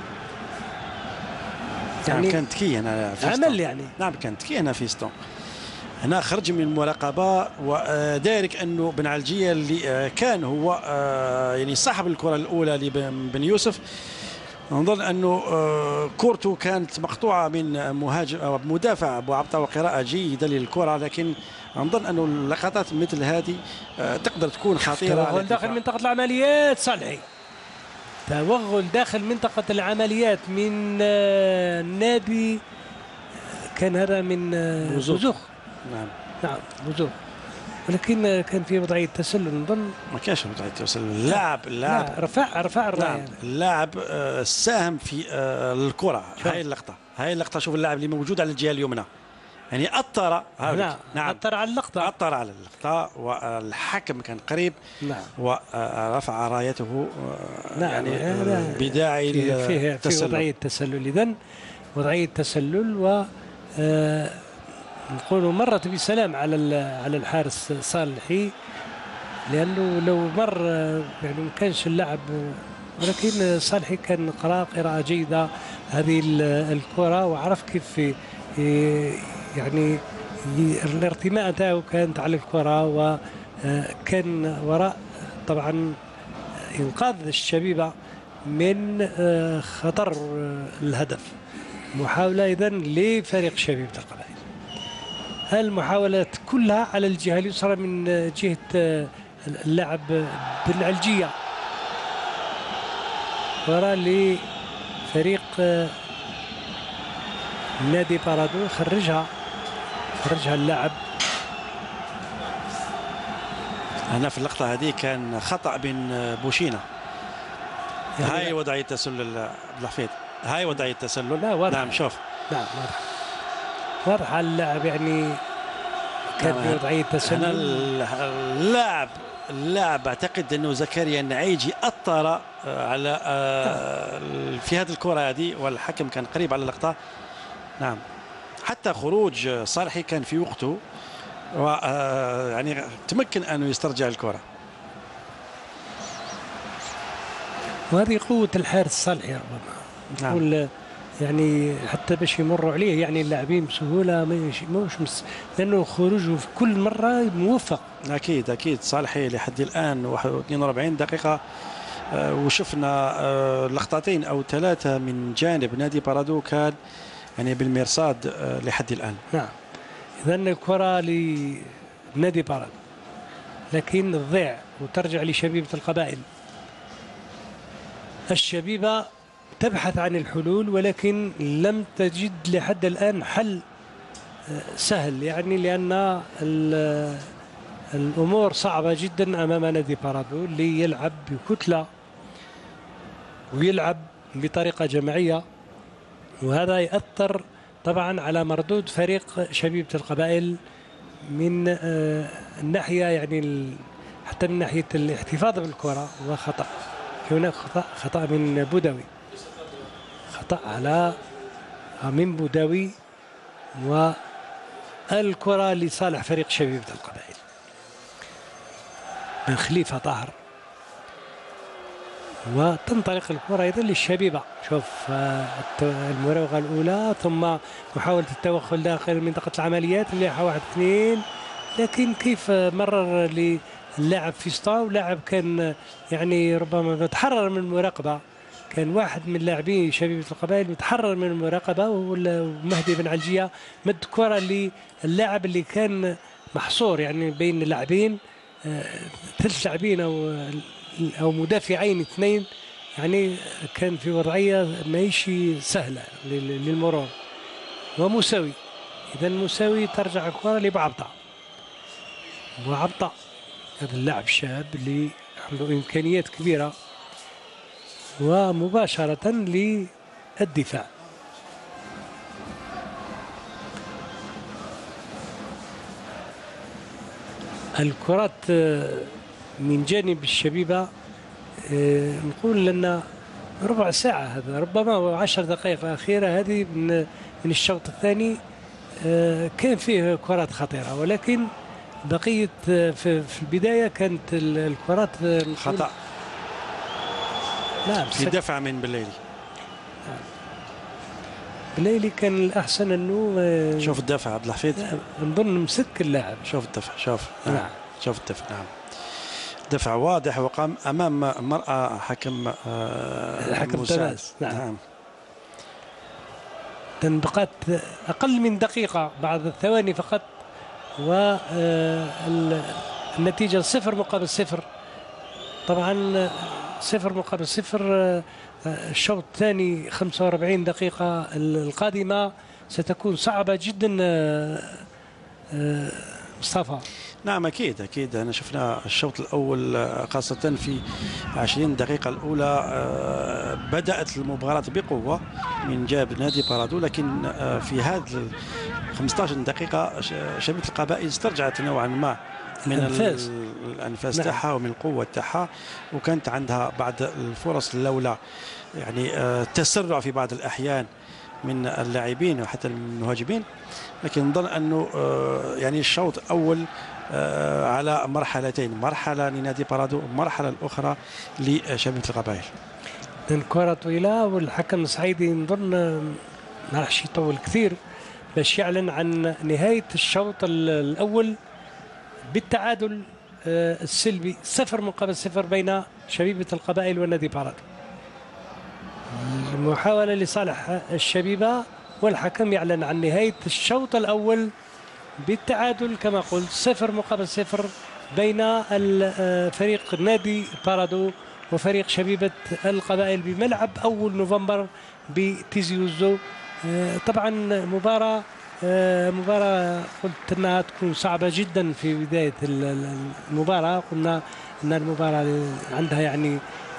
يعني كانت كي هنا عمل يعني. نعم كانت كي هنا فيستون، هنا خرج من المراقبة ودارك أنه بن علجية اللي كان هو يعني صاحب الكرة الأولى لبن يوسف. نظن أنه كورته كانت مقطوعة من مهاجم أو مدافع بوعبطة، وقراءة جيدة للكرة، لكن نظن أنه اللقطات مثل هذه تقدر تكون خطيرة. داخل منطقة العمليات صالحي، توغل داخل منطقة العمليات من نادي، كان هذا من بوزوخ. نعم بوزوخ، ولكن كان في وضعية تسلل. نظن ما كانش وضعية تسلل. اللاعب رفع الراية. اللاعب ساهم في الكرة. هاي اللقطة هاي اللقطه، شوف اللاعب اللي موجود على الجهه اليمنى يعني اثر. نعم اثر على اللقطه، اثر على اللقطه، والحكم كان قريب. نعم ورفع رايته. نعم يعني بداعي فيه وضعيه تسلل، اذا وضعيه تسلل، و نقولوا مرت بسلام على الحارس صالحي، لانه لو مر يعني ما كانش اللعب، ولكن صالحي كان قراءة جيدة هذه الكرة، وعرف كيف يعني الارتماء تاعو كانت على الكرة، وكان وراء طبعا إنقاذ الشبيبة من خطر الهدف. محاولة إذن لفريق شبيبة القبائل. المحاولات كلها على الجهة اليسرى من جهة اللاعب بالعلجية، كرة لفريق نادي بارادو، خرجها اللاعب. هنا في اللقطة هذه كان خطأ بين بوشينا. يعني هاي وضعية تسلل عبد الحفيظ، هاي وضعية تسلل. لا واضح. نعم شوف، نعم واضح اللاعب يعني كان في وضعية تسلل. اللاعب اعتقد انه زكريا النعيجي اثر على في هذه الكره هذه، والحكم كان قريب على اللقطه. نعم، حتى خروج صالحي كان في وقته، ويعني تمكن انه يسترجع الكره. وهذه قوة الحارس صالحي ربما نقول. يعني حتى باش يمروا عليه يعني اللاعبين بسهوله مش لانه خروجه في كل مره موفق. اكيد صالحي لحد الان 42 دقيقه، وشفنا لقطتين او ثلاثه من جانب نادي بارادو كان يعني بالمرصاد لحد الان. نعم، اذا الكره لنادي بارادو، لكن تضيع وترجع لشبيبه القبائل. الشبيبه تبحث عن الحلول، ولكن لم تجد لحد الآن حل سهل، يعني لأن الأمور صعبة جدا أمام نادي بارادو اللي يلعب بكتلة ويلعب بطريقة جماعية، وهذا يأثر طبعا على مردود فريق شبيبة القبائل من الناحية يعني حتى من ناحية الاحتفاظ بالكرة. وخطأ، هناك خطأ من بوداوي، خطأ من بوداوي، والكرة لصالح فريق شبيبة القبائل من خليفة طاهر، وتنطلق الكرة أيضا للشبيبة. شوف المراوغة الأولى، ثم محاولة التوغل داخل منطقة العمليات، اللي 1-2، لكن كيف مرر للاعب فيستا، ولاعب كان يعني ربما متحرر من المراقبة. كان واحد من لاعبين شبيبة القبائل متحرر من المراقبة، ومهدي بن علجية مد كرة للاعب اللي كان محصور يعني بين لاعبين، 3 لاعبين أو مدافعين 2، يعني كان في وضعية ماهيش سهلة للمرور. ومساوي، إذا مساوي ترجع الكرة لبعبطة، وعبطة هذا اللاعب الشاب اللي عنده إمكانيات كبيرة، ومباشرة للدفاع. الكرات من جانب الشبيبة نقول لنا ربع ساعة، هذا ربما 10 دقائق الأخيرة هذه من الشوط الثاني كان فيه كرات خطيرة، ولكن بقية في البداية كانت الكرات خطأ. نعم، في دفع من بليلي. بليلي كان الأحسن أنه شوف الدفع عبد الحفيظ، نظن مسك اللاعب. شوف الدفع، شوف نعم. شوف الدفع. نعم، دفع واضح، وقام أمام مرأة حكم تماس. نعم. بقت أقل من دقيقة، بعد ثواني فقط، والنتيجة 0-0. طبعا 0-0. الشوط الثاني 45 دقيقة القادمة ستكون صعبة جدا مصطفى. نعم أكيد أكيد. أنا شفنا الشوط الأول خاصة في 20 دقيقة الأولى بدأت المباراة بقوة من جانب نادي بارادو، لكن في هذه 15 دقيقة شبيبة القبائل استرجعت نوعا ما من الأنفاس تاعها ومن القوة تاعها، وكانت عندها بعض الفرص لولا يعني تسرع في بعض الأحيان من اللاعبين وحتى المهاجمين. لكن نظن أنه يعني الشوط الأول على مرحلتين، مرحلة لنادي بارادو والمرحلة الأخرى لشبيبة القبائل. الكرة طويلة والحكم الصعيدي نظن ما راحش يطول كثير باش يعلن عن نهاية الشوط الأول بالتعادل السلبي 0-0 بين شبيبة القبائل ونادي بارادو. المحاولة لصالح الشبيبة والحكم يعلن عن نهاية الشوط الأول بالتعادل كما قلت 0-0 بين فريق نادي بارادو وفريق شبيبة القبائل بملعب أول نوفمبر بتيزي. طبعا مباراة قلت أنها تكون صعبة جدا في بداية المباراة. قلنا أن المباراة عندها يعني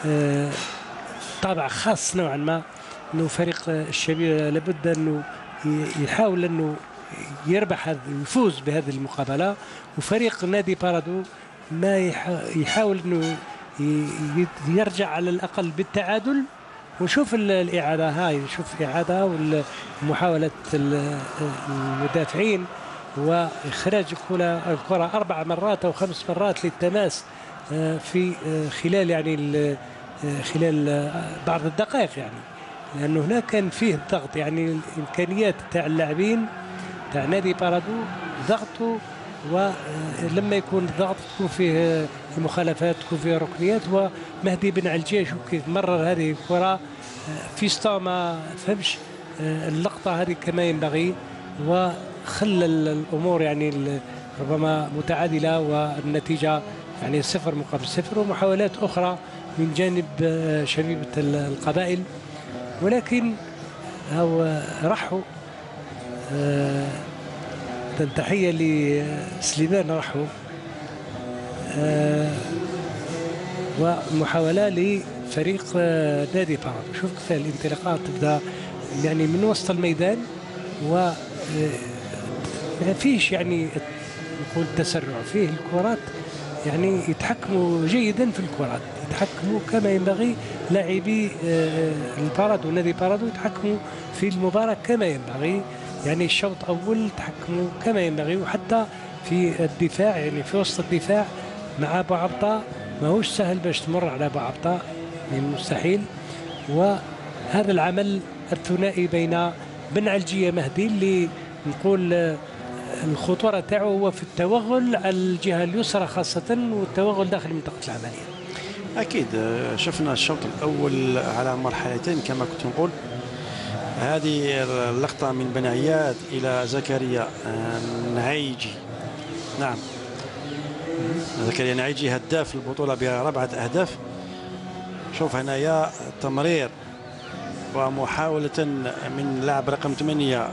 طابع خاص نوعا ما، أنه فريق الشبيبة لابد أنه يحاول أنه يربح يفوز بهذه المقابلة، وفريق نادي بارادو ما يحاول أنه يرجع على الأقل بالتعادل. ونشوف الإعادة هاي، نشوف إعادة ومحاولة المدافعين وإخراج الكرة 4 مرات أو 5 مرات للتماس في خلال يعني خلال بعض الدقائق، يعني لأنه هناك كان فيه ضغط، يعني الإمكانيات تاع اللاعبين تاع نادي بارادو ضغطوا، ولما يكون الضغط تكون فيه المخالفات، تكون فيه ركنيات. ومهدي بن علجيش كيف مرر هذه الكرة فيستا ما فهمش اللقطة هذه كما ينبغي، وخلى الأمور يعني ربما متعادلة والنتيجة يعني 0-0. ومحاولات أخرى من جانب شبيبة القبائل، ولكن هو رحوا تحية لسليمان رحوا ومحاولة لفريق نادي بارادو. شوف كيف الانطلاقات تبدا يعني من وسط الميدان، و ما فيش يعني نقول تسرع فيه الكرات، يعني يتحكموا جيدا في الكرات، يتحكموا كما ينبغي لاعبي البارادو نادي بارادو يتحكموا في المباراة كما ينبغي. يعني الشوط الأول تحكموا كما ينبغي، وحتى في الدفاع يعني في وسط الدفاع مع بوعبطة ماهوش سهل باش تمر على بوعبطة، من مستحيل. وهذا العمل الثنائي بين بن علجية مهدي اللي نقول الخطورة تاعه هو في التوغل على الجهة اليسرى خاصة، والتوغل داخل منطقة العملية. أكيد شفنا الشوط الأول على مرحلتين كما كنت نقول. هذه اللقطة من بن عياد إلى زكريا نعيجي. نعم، زكريا نعيجي هداف البطولة ب4 أهداف. شوف هنايا تمرير ومحاولة من لاعب رقم 8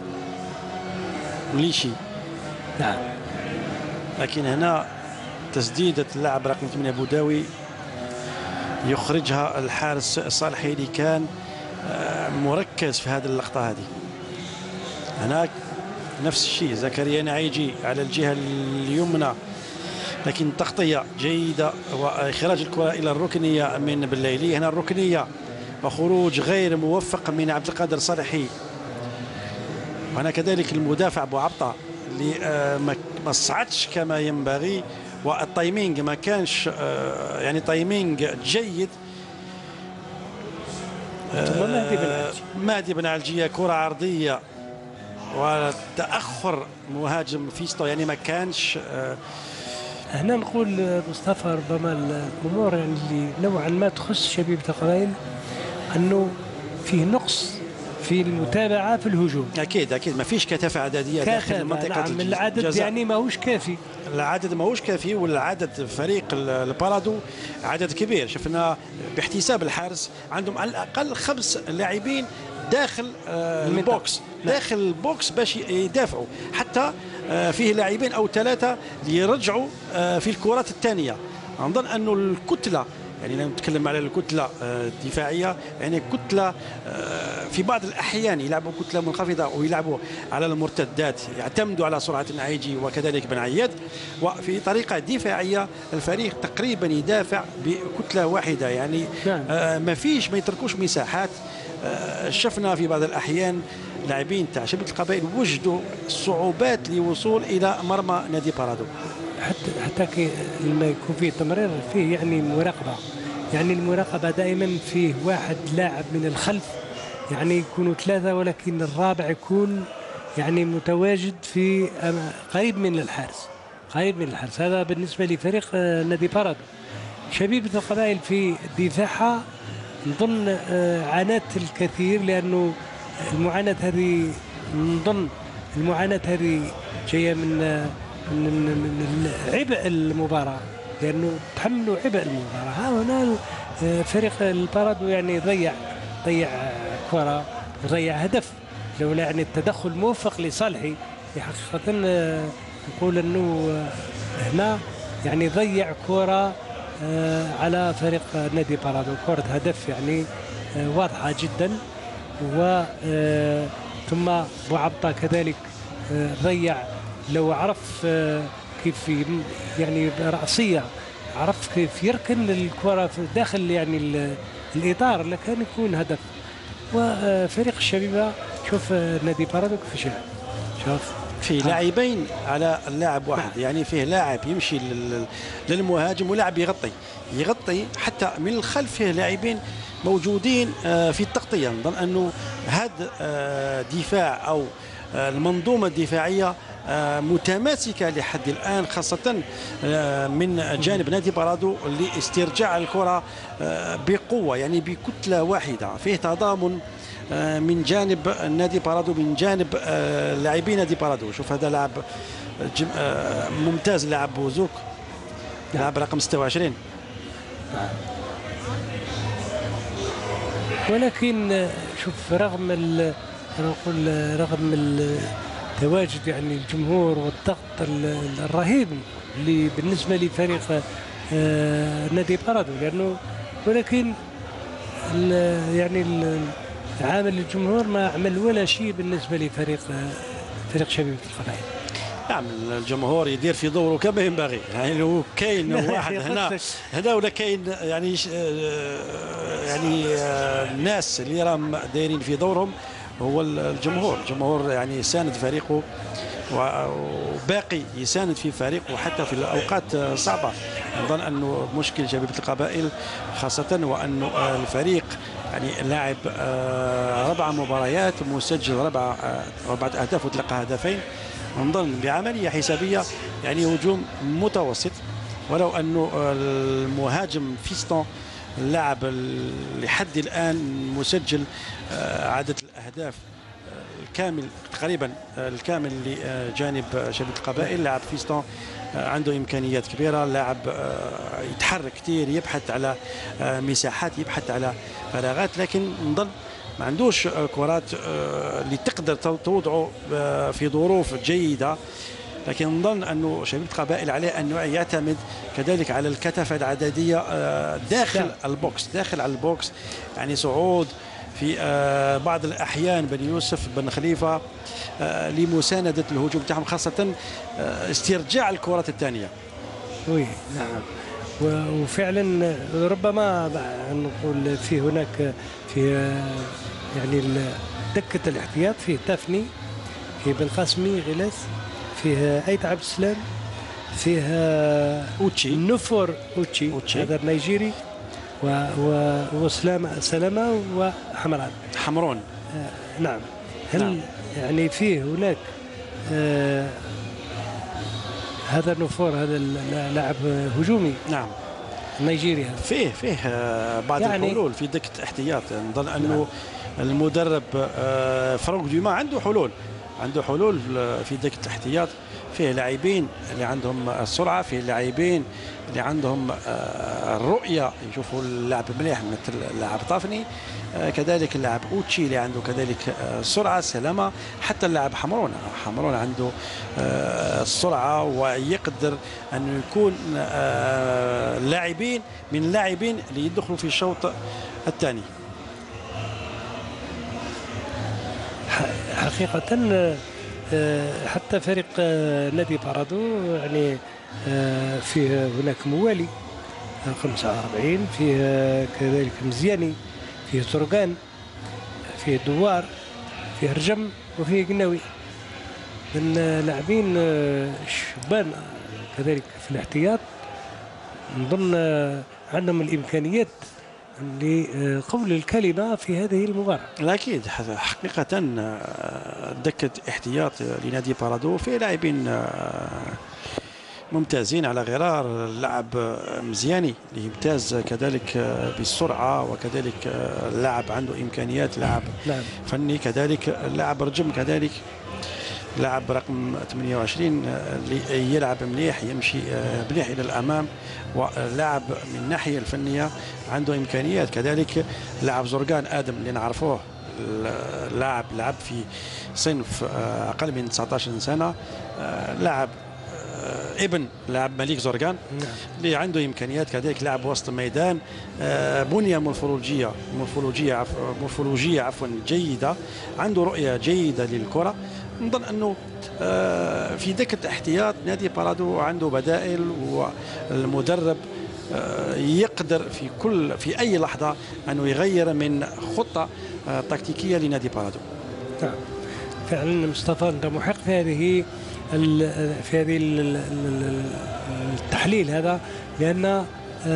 مليشي. نعم، لكن هنا تسديدة اللاعب رقم 8 بوداوي يخرجها الحارس الصالحي اللي كان مركز في هذه اللقطة هذه. هناك نفس الشيء زكريا نعيجي على الجهة اليمنى، لكن تغطية جيدة وإخراج الكرة إلى الركنية من بالليلي. هنا الركنية وخروج غير موفق من عبد القادر صالحي. وهنا كذلك المدافع بوعبطة اللي ما صعدش كما ينبغي، والتايمينج ما كانش يعني تايمينج جيد. مهدي بن علجية كرة عرضية وتأخر مهاجم فيستو، يعني ما كانش هنا نقول مصطفى ربما الأمور يعني اللي نوعا ما تخص شبيبة القبائل أنه فيه نقص في المتابعة في الهجوم. أكيد ما فيش كثافة عددية داخل منطقة الجزاء. العدد يعني ماهوش كافي، العدد ماهوش كافي، والعدد فريق البارادو عدد كبير. شفنا باحتساب الحارس عندهم على الأقل 5 لاعبين داخل البوكس، داخل البوكس باش يدافعوا. حتى فيه لاعبين أو ثلاثة ليرجعوا في الكرات الثانية. نظن أنه الكتلة، يعني نتكلم على الكتلة الدفاعية، يعني كتلة في بعض الأحيان يلعبوا كتلة منخفضة ويلعبوا على المرتدات، يعتمدوا على سرعة النعيجي وكذلك بن عياد. وفي طريقة دفاعية الفريق تقريبا يدافع بكتلة واحدة، يعني ما يتركوش مساحات. شفنا في بعض الأحيان لاعبين تاع شبكة القبائل وجدوا صعوبات للوصول إلى مرمى نادي بارادو. حتى لما يكون فيه تمرير فيه يعني مراقبة، يعني المراقبة دائما فيه واحد لاعب من الخلف، يعني يكونوا ثلاثة ولكن الرابع يكون يعني متواجد في قريب من الحارس، قريب من الحارس. هذا بالنسبة لفريق نادي بارادو. شبيبة القبائل في دفاعها نظن عانت الكثير، لأنه المعاناة هذه نظن المعاناة هذه جاية من عبء المباراة، لأنه تحملوا عبء المباراة. ها هنا فريق البارادو يعني ضيع كرة وضيع هدف، لولا يعني التدخل موفق لصالحي حقيقة. نقول أنه هنا يعني ضيع كرة على فريق نادي بارادو، كرة هدف يعني واضحة جدا. و ثم بوعبطة كذلك ضيع، لو عرف كيف يعني رأسية، عرف كيف يركن الكرة داخل يعني الإطار لكان يكون هدف. وفريق الشبيبة شوف نادي بارادو كيفاش يلعب، شوف في لاعبين على اللاعب واحد، يعني فيه لاعب يمشي للمهاجم ولاعب يغطي حتى من الخلف. فيه لاعبين موجودين في التغطية. نظن أنه هذا دفاع أو المنظومة الدفاعية متماسكة لحد الآن، خاصة من جانب نادي بارادو لاسترجاع الكرة بقوة، يعني بكتلة واحدة. فيه تضامن من جانب نادي بارادو، من جانب لاعبين نادي بارادو. شوف هذا لاعب ممتاز، لاعب بوزوك، لاعب رقم 26. ولكن شوف رغم تواجد يعني الجمهور والضغط الرهيب اللي بالنسبة لفريق نادي بارادو، لأنه ولكن يعني عامل الجمهور ما عمل ولا شيء بالنسبة لفريق شبيبة القبائل. نعم، الجمهور يدير في دوره كما ينبغي، يعني لو كاين واحد هنا ولا كاين يعني الناس اللي راهم دايرين في دورهم هو الجمهور يعني ساند فريقه وباقي يساند في فريقه حتى في الاوقات صعبه. نظن انه مشكل شبيبة القبائل خاصه وانه الفريق يعني لاعب 4 مباريات مسجل 4 اهداف وتلقى هدفين. نظن بعمليه حسابيه يعني هجوم متوسط، ولو انه المهاجم فيستون اللاعب لحد الان مسجل عدد الاهداف الكامل تقريبا الكامل لجانب شبيبة القبائل. لاعب فيستون عنده امكانيات كبيره، لاعب يتحرك كثير، يبحث على مساحات، يبحث على فراغات، لكن نظن ما عندوش كرات اللي تقدر توضعه في ظروف جيده. لكن نظن انه شبيبة القبائل عليه انه يعتمد كذلك على الكثافه العدديه داخل البوكس، داخل على البوكس، يعني صعود في بعض الاحيان بن يوسف بن خليفه لمسانده الهجوم تاعهم، خاصه استرجاع الكرات الثانيه. وي نعم، وفعلا ربما نقول في هناك في يعني دكه الاحتياط فيه تافني، فيه بن قاسمي غلاس، فيه ايت عبد السلام، فيه اوتشي نفور اوتشي هذا النيجيري، سلامة وحمران. نعم. هل يعني فيه هناك هذا نفور، هذا اللاعب هجومي نعم نيجيريا، فيه بعض يعني الحلول في دكة احتياط. نظن انه المدرب فاروق دوما عنده حلول، عنده حلول في دكة الاحتياط، فيه لاعبين اللي عندهم السرعة، فيه لاعبين اللي عندهم الرؤية يشوفوا اللاعب مليح مثل اللاعب طافني، كذلك اللاعب اوتشي اللي عنده كذلك سرعة سلامة، حتى اللاعب حمرون عنده السرعة ويقدر أن يكون لاعبين من اللاعبين اللي يدخلوا في الشوط الثاني. حقيقة حتى فريق نادي بارادو يعني فيه هناك موالي 45، فيه كذلك مزياني، فيه زرقان، فيه دوار، فيه رجم، وفيه قناوي، من لاعبين شبان كذلك في الاحتياط. نظن عندهم الإمكانيات لقول الكلمة في هذه المباراة. أكيد حقيقة دكة احتياط لنادي بارادو في لاعبين ممتازين على غرار. اللاعب مزياني اللي يمتاز كذلك بالسرعة، وكذلك اللاعب عنده إمكانيات، لاعب فني، كذلك اللاعب رجم، كذلك لاعب رقم 28 اللي يلعب مليح، يمشي مليح إلى الأمام، ولاعب من الناحية الفنية عنده إمكانيات. كذلك لاعب زرقان آدم اللي نعرفوه، لاعب لعب في صنف أقل من 19 سنة، لاعب ابن لاعب مليك زرقان اللي عنده إمكانيات. كذلك لاعب وسط الميدان، بنية مورفولوجية عفوا جيدة، عنده رؤية جيدة للكرة. نظن أنه في دكة احتياط نادي بارادو عنده بدائل، والمدرب يقدر في أي لحظة أنه يغير من خطة تكتيكية لنادي بارادو. فعلا مصطفى أنت محق في هذه التحليل هذا، لأن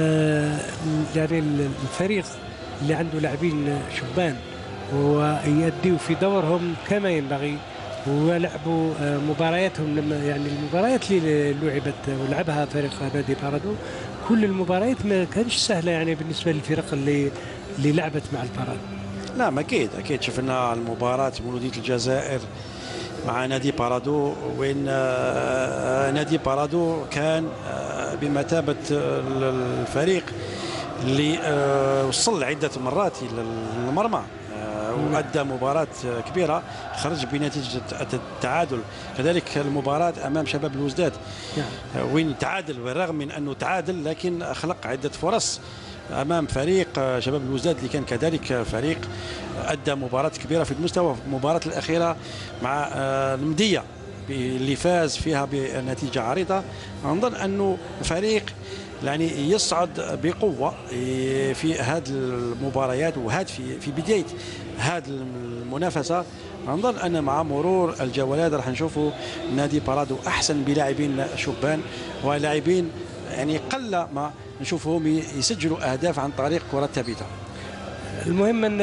يعني الفريق اللي عنده لاعبين شبان ويؤدوا في دورهم كما ينبغي، ولعبوا مبارياتهم لما يعني المباريات اللي لعبت ولعبها فريق نادي بارادو، كل المباريات ما كانش سهله يعني بالنسبه للفرق اللي لعبت مع البارادو. لا اكيد شفنا المباراه مولوديه الجزائر مع نادي بارادو، وين نادي بارادو كان بمثابه الفريق اللي وصل عده مرات الى المرمى، وأدى مباراة كبيرة، خرج بنتيجة التعادل. كذلك المباراة أمام شباب الوزداد وين تعادل، بالرغم من أنه تعادل لكن خلق عدة فرص أمام فريق شباب الوزداد اللي كان كذلك فريق أدى مباراة كبيرة في المستوى. في المباراة الأخيرة مع المدية اللي فاز فيها بنتيجة عريضة، نظن أنه فريق يعني يصعد بقوة في هذه المباريات، وهذا في بداية هذه المنافسة. نظن أن مع مرور الجولات راح نشوفوا نادي بارادو أحسن بلاعبين شبان، ولاعبين يعني قل ما نشوفهم يسجلوا أهداف عن طريق كرة ثابتة. المهم أن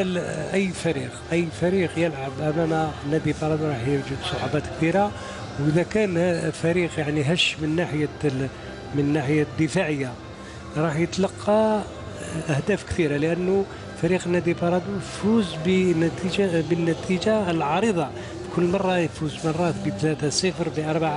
أي فريق يلعب أمام نادي بارادو راح يوجد صعوبات كثيرة، وإذا كان فريق يعني هش من ناحية الدفاعية راح يتلقى أهداف كثيرة، لأنه فريق نادي بارادو يفوز بالنتيجة العريضة، كل مرة يفوز، مرات ب3-0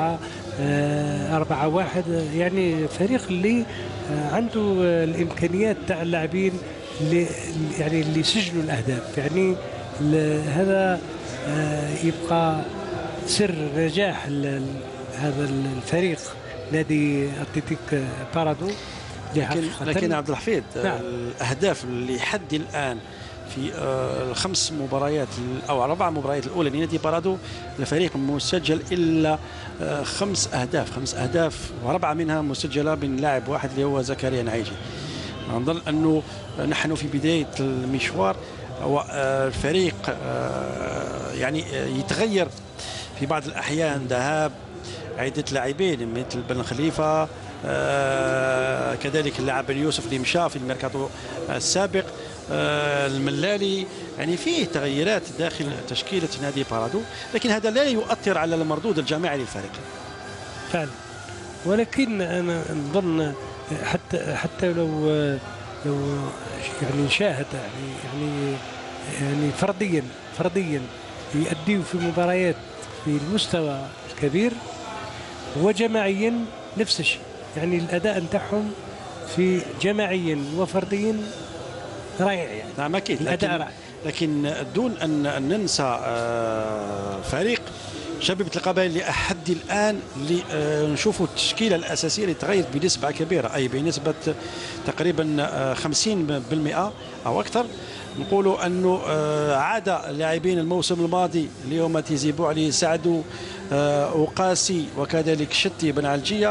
ب4-1. يعني فريق اللي عنده الإمكانيات تاع اللاعبين اللي سجلوا الأهداف. يعني هذا يبقى سر نجاح هذا الفريق نادي اتلتيك بارادو. لكن عبد الحفيظ الاهداف اللي حد الان في الخمس مباريات او 4 مباريات الاولى لنادي بارادو، الفريق مسجل الا 5 اهداف، و4 منها مسجله من لاعب واحد اللي هو زكريا نعيجي. نظن انه نحن في بدايه المشوار، والفريق يعني يتغير في بعض الاحيان، ذهاب عدة لاعبين مثل بن خليفة، كذلك اللاعب بن يوسف اللي مشى في الميركاتو السابق، الملالي. يعني فيه تغييرات داخل تشكيلة نادي بارادو، لكن هذا لا يؤثر على المردود الجماعي للفريق فعلا. ولكن أنا نظن حتى لو يعني نشاهد يعني فرديا يؤديوا في مباريات في المستوى الكبير، وجماعيا نفس الشيء. يعني الاداء نتاعهم في جماعيا وفرديا رائع. يعني نعم اكيد، الاداء رائع. لكن دون ان ننسى فريق شبيبة القبائل اللي لحد الان اللي نشوفوا التشكيله الاساسيه اللي تغيرت بنسبه كبيره، اي بنسبه تقريبا 50% او اكثر. نقولوا انه عاد لاعبين الموسم الماضي اليوم تيزي بوعلي، سعدوا، وقاسي، وكذلك شتي بن علجيه،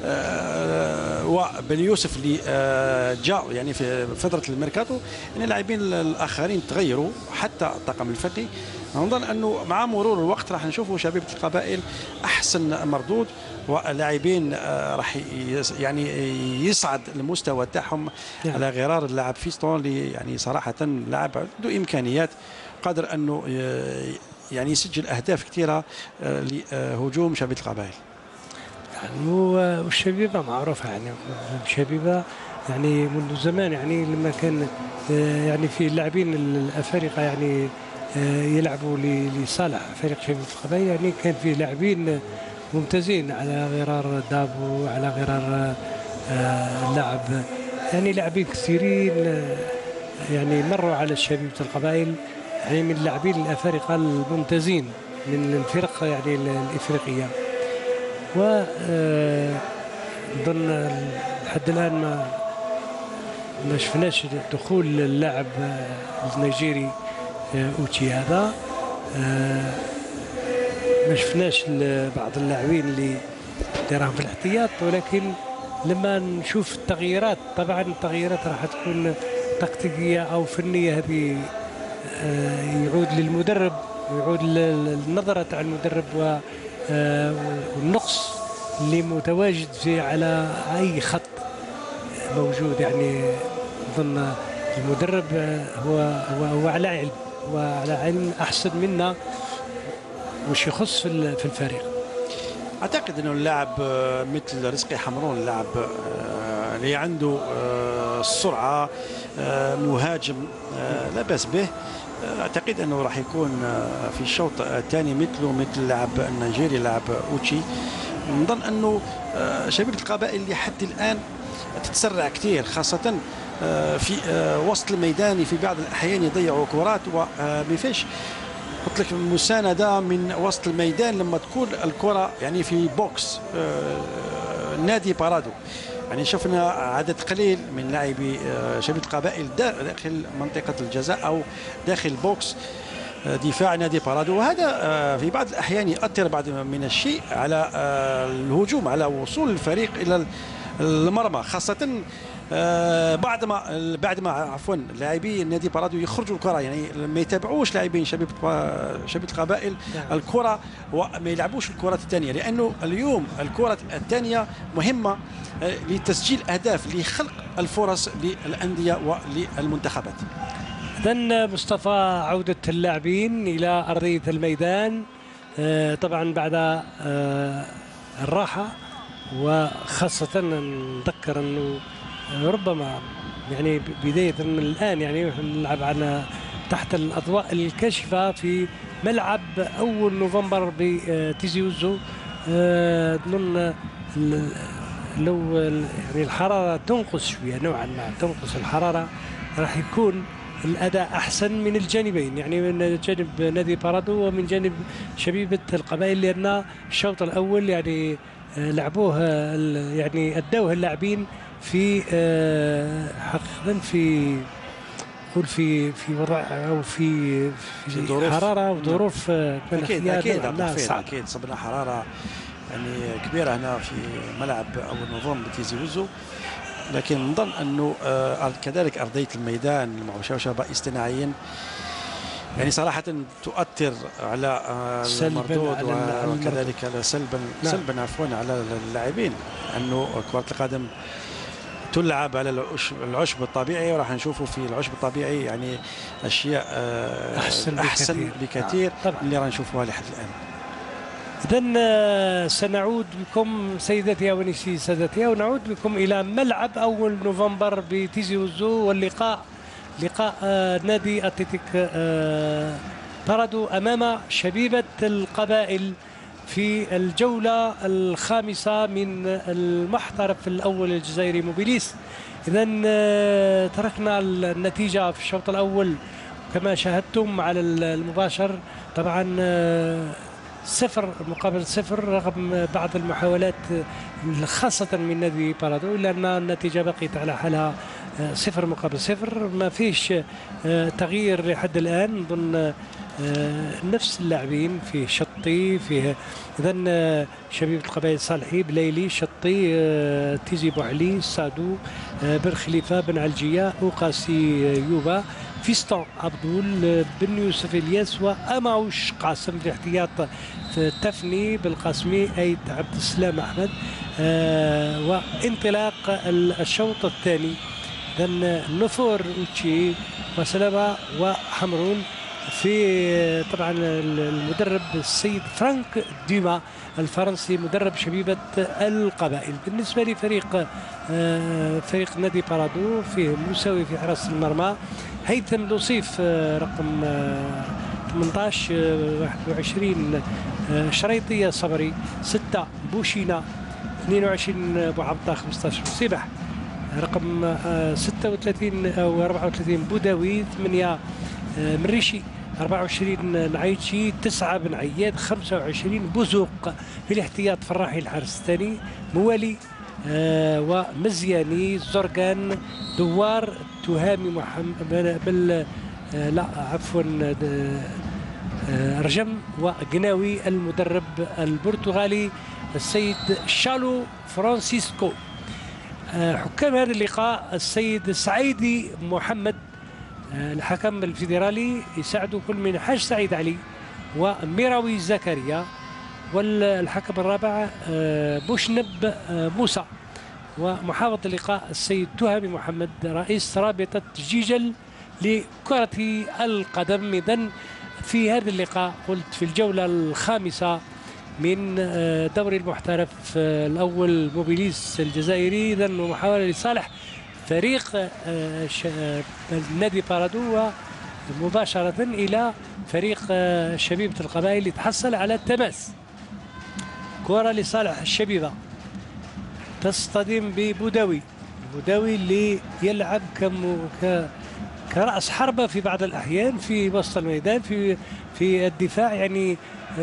وبن يوسف اللي جاء يعني في فتره الميركاتو. يعني اللاعبين الاخرين تغيروا حتى الطاقم الفني. نظن انه مع مرور الوقت راح نشوفوا شبيبه القبائل احسن مردود، واللاعبين راح يعني يصعد المستوى تاعهم على غرار اللاعب فيستون اللي يعني صراحه لاعب عنده امكانيات، قادر انه يعني يسجل اهداف كثيره لهجوم شبيبه القبائل. يعني والشبيبه معروفه، يعني الشبيبه يعني منذ زمان، يعني لما كان يعني في اللاعبين الافارقه يعني يلعبوا لصالح فريق شبيبه القبائل، يعني كان فيه لاعبين ممتازين على غرار دابو، على غرار اللاعب، يعني لاعبين كثيرين يعني مروا على شبيبه القبائل، يعني من اللاعبين الافارقه الممتازين من الفرق يعني الافريقيه. و نظن لحد الان ما شفناش دخول اللاعب النيجيري اوتشي هذا، ما شفناش بعض اللاعبين اللي راهم في الاحتياط، ولكن لما نشوف التغييرات، طبعا التغييرات راح تكون تكتيكيه او فنيه، هذه يعود للمدرب ويعود للنظره تاع المدرب والنقص اللي متواجد في على اي خط موجود. يعني اظن المدرب هو على علم، وعلى علم احسن منا وش يخص في الفريق. اعتقد انه اللاعب مثل رزقي حمرون، اللاعب اللي عنده السرعه، مهاجم لا باس به. اعتقد انه راح يكون في الشوط الثاني مثل اللاعب النيجيري اللاعب اوتشي. نظن انه شبيبه القبائل لحد الان تتسرع كثير، خاصه في وسط الميدان، في بعض الاحيان يضيعوا كرات وما فيش قلت لك مساندة من وسط الميدان لما تكون الكرة يعني في بوكس نادي بارادو. يعني شفنا عدد قليل من لاعبي شبيبة القبائل داخل منطقة الجزاء أو داخل بوكس دفاع نادي بارادو، وهذا في بعض الأحيان يؤثر بعض من الشيء على الهجوم، على وصول الفريق إلى المرمى، خاصة بعد ما عفوا لاعبي نادي بارادو يخرجوا الكره، يعني ما يتابعوش لاعبين شبيبه القبائل الكره وما يلعبوش الكرات الثانيه، لانه اليوم الكرات الثانيه مهمه لتسجيل اهداف، لخلق الفرص للانديه وللمنتخبات. إذن مصطفى، عوده اللاعبين الى ارضيه الميدان طبعا بعد الراحه، وخاصه نذكر انه ربما يعني بداية من الآن يعني نلعب على تحت الأضواء الكاشفة في ملعب أول نوفمبر بتيزي وزو. أظن لو يعني الحرارة تنقص شوية نوعا ما، تنقص الحرارة، راح يكون الأداء أحسن من الجانبين، يعني من جانب نادي بارادو ومن جانب شبيبة القبائل، لأن الشوط الأول يعني لعبوه يعني أدوه اللاعبين في حقيقة في وضع او في حراره وظروف مناخيه اكيد صبنا حراره يعني كبيره هنا في ملعب اول نظام بتيزي وزو، لكن نظن انه كذلك ارضيه الميدان المشوشه اصطناعيا يعني صراحه تؤثر على المردود وكذلك سلبا عفوا على اللاعبين، انه كره القدم تلعب على العشب الطبيعي، وراح نشوفوا في العشب الطبيعي يعني اشياء احسن بكثير من اللي راح نشوفوها لحد الان. اذا سنعود بكم سيدتي ونسي سادتي، ونعود بكم الى ملعب اول نوفمبر بتيزي وزو، واللقاء لقاء نادي اتلتيك بارادو أمام شبيبة القبائل في الجولة الخامسة من المحترف الأول الجزائري موبيليس. إذا تركنا النتيجة في الشوط الأول كما شاهدتم على المباشر، طبعا 0 مقابل 0 رغم بعض المحاولات خاصة من نادي بارادو، إلا أن النتيجة بقيت على حالها 0 مقابل 0. ما فيش تغيير لحد الآن، نظن نفس اللاعبين، فيه شطي، فيه إذا شبيبة القبائل صالحي، بليلي، شطي، تيزي بوعلي، سادو، بن خليفة، بن علجية، أوقاسي، يوبا، فيستون عبدول، بن يوسف الياس، وأماوش قاسم في احتياط تفني بالقاسمي أيد عبد السلام أحمد. وانطلاق الشوط الثاني، إذن نفور أوتشي وسلامة وحمرون في طبعا المدرب السيد فرانك ديما الفرنسي مدرب شبيبة القبائل. بالنسبة فريق نادي بارادو فيه مساوي في حراسة المرمى هيثم لوصيف رقم 18، 21 شريطية صبري، 6 بوشينا، 22 بوعبطة، 15 مسيبح، رقم 36 أو 34 بوداوي، 8 مريشي، 24 نعيتشي، 9 بن عياد، 25 بوزوق في الاحتياط، فراحي الحارس الثاني، موالي ومزياني، زرقان، دوار، تهامي، محمد لا عفوا رجم، وقناوي المدرب البرتغالي السيد شالو فرانسيسكو. حكام هذا اللقاء السيد سعيدي محمد الحكم الفيدرالي، يساعده كل من حاج سعيد علي وميراوي زكريا، والحكم الرابع بوشنب موسى، ومحافظ اللقاء السيد تهامي محمد رئيس رابطة جيجل لكرة القدم. إذن في هذا اللقاء قلت في الجولة الخامسة من دوري المحترف الأول موبيليس الجزائري، إذن محاولة لصالح فريق نادي بارادو ومباشرة إلى فريق شبيبة القبائل يتحصل على التماس. كرة لصالح الشبيبة تصطدم ببوداوي، بوداوي اللي يلعب كرأس حربة في بعض الأحيان في وسط الميدان في الدفاع، يعني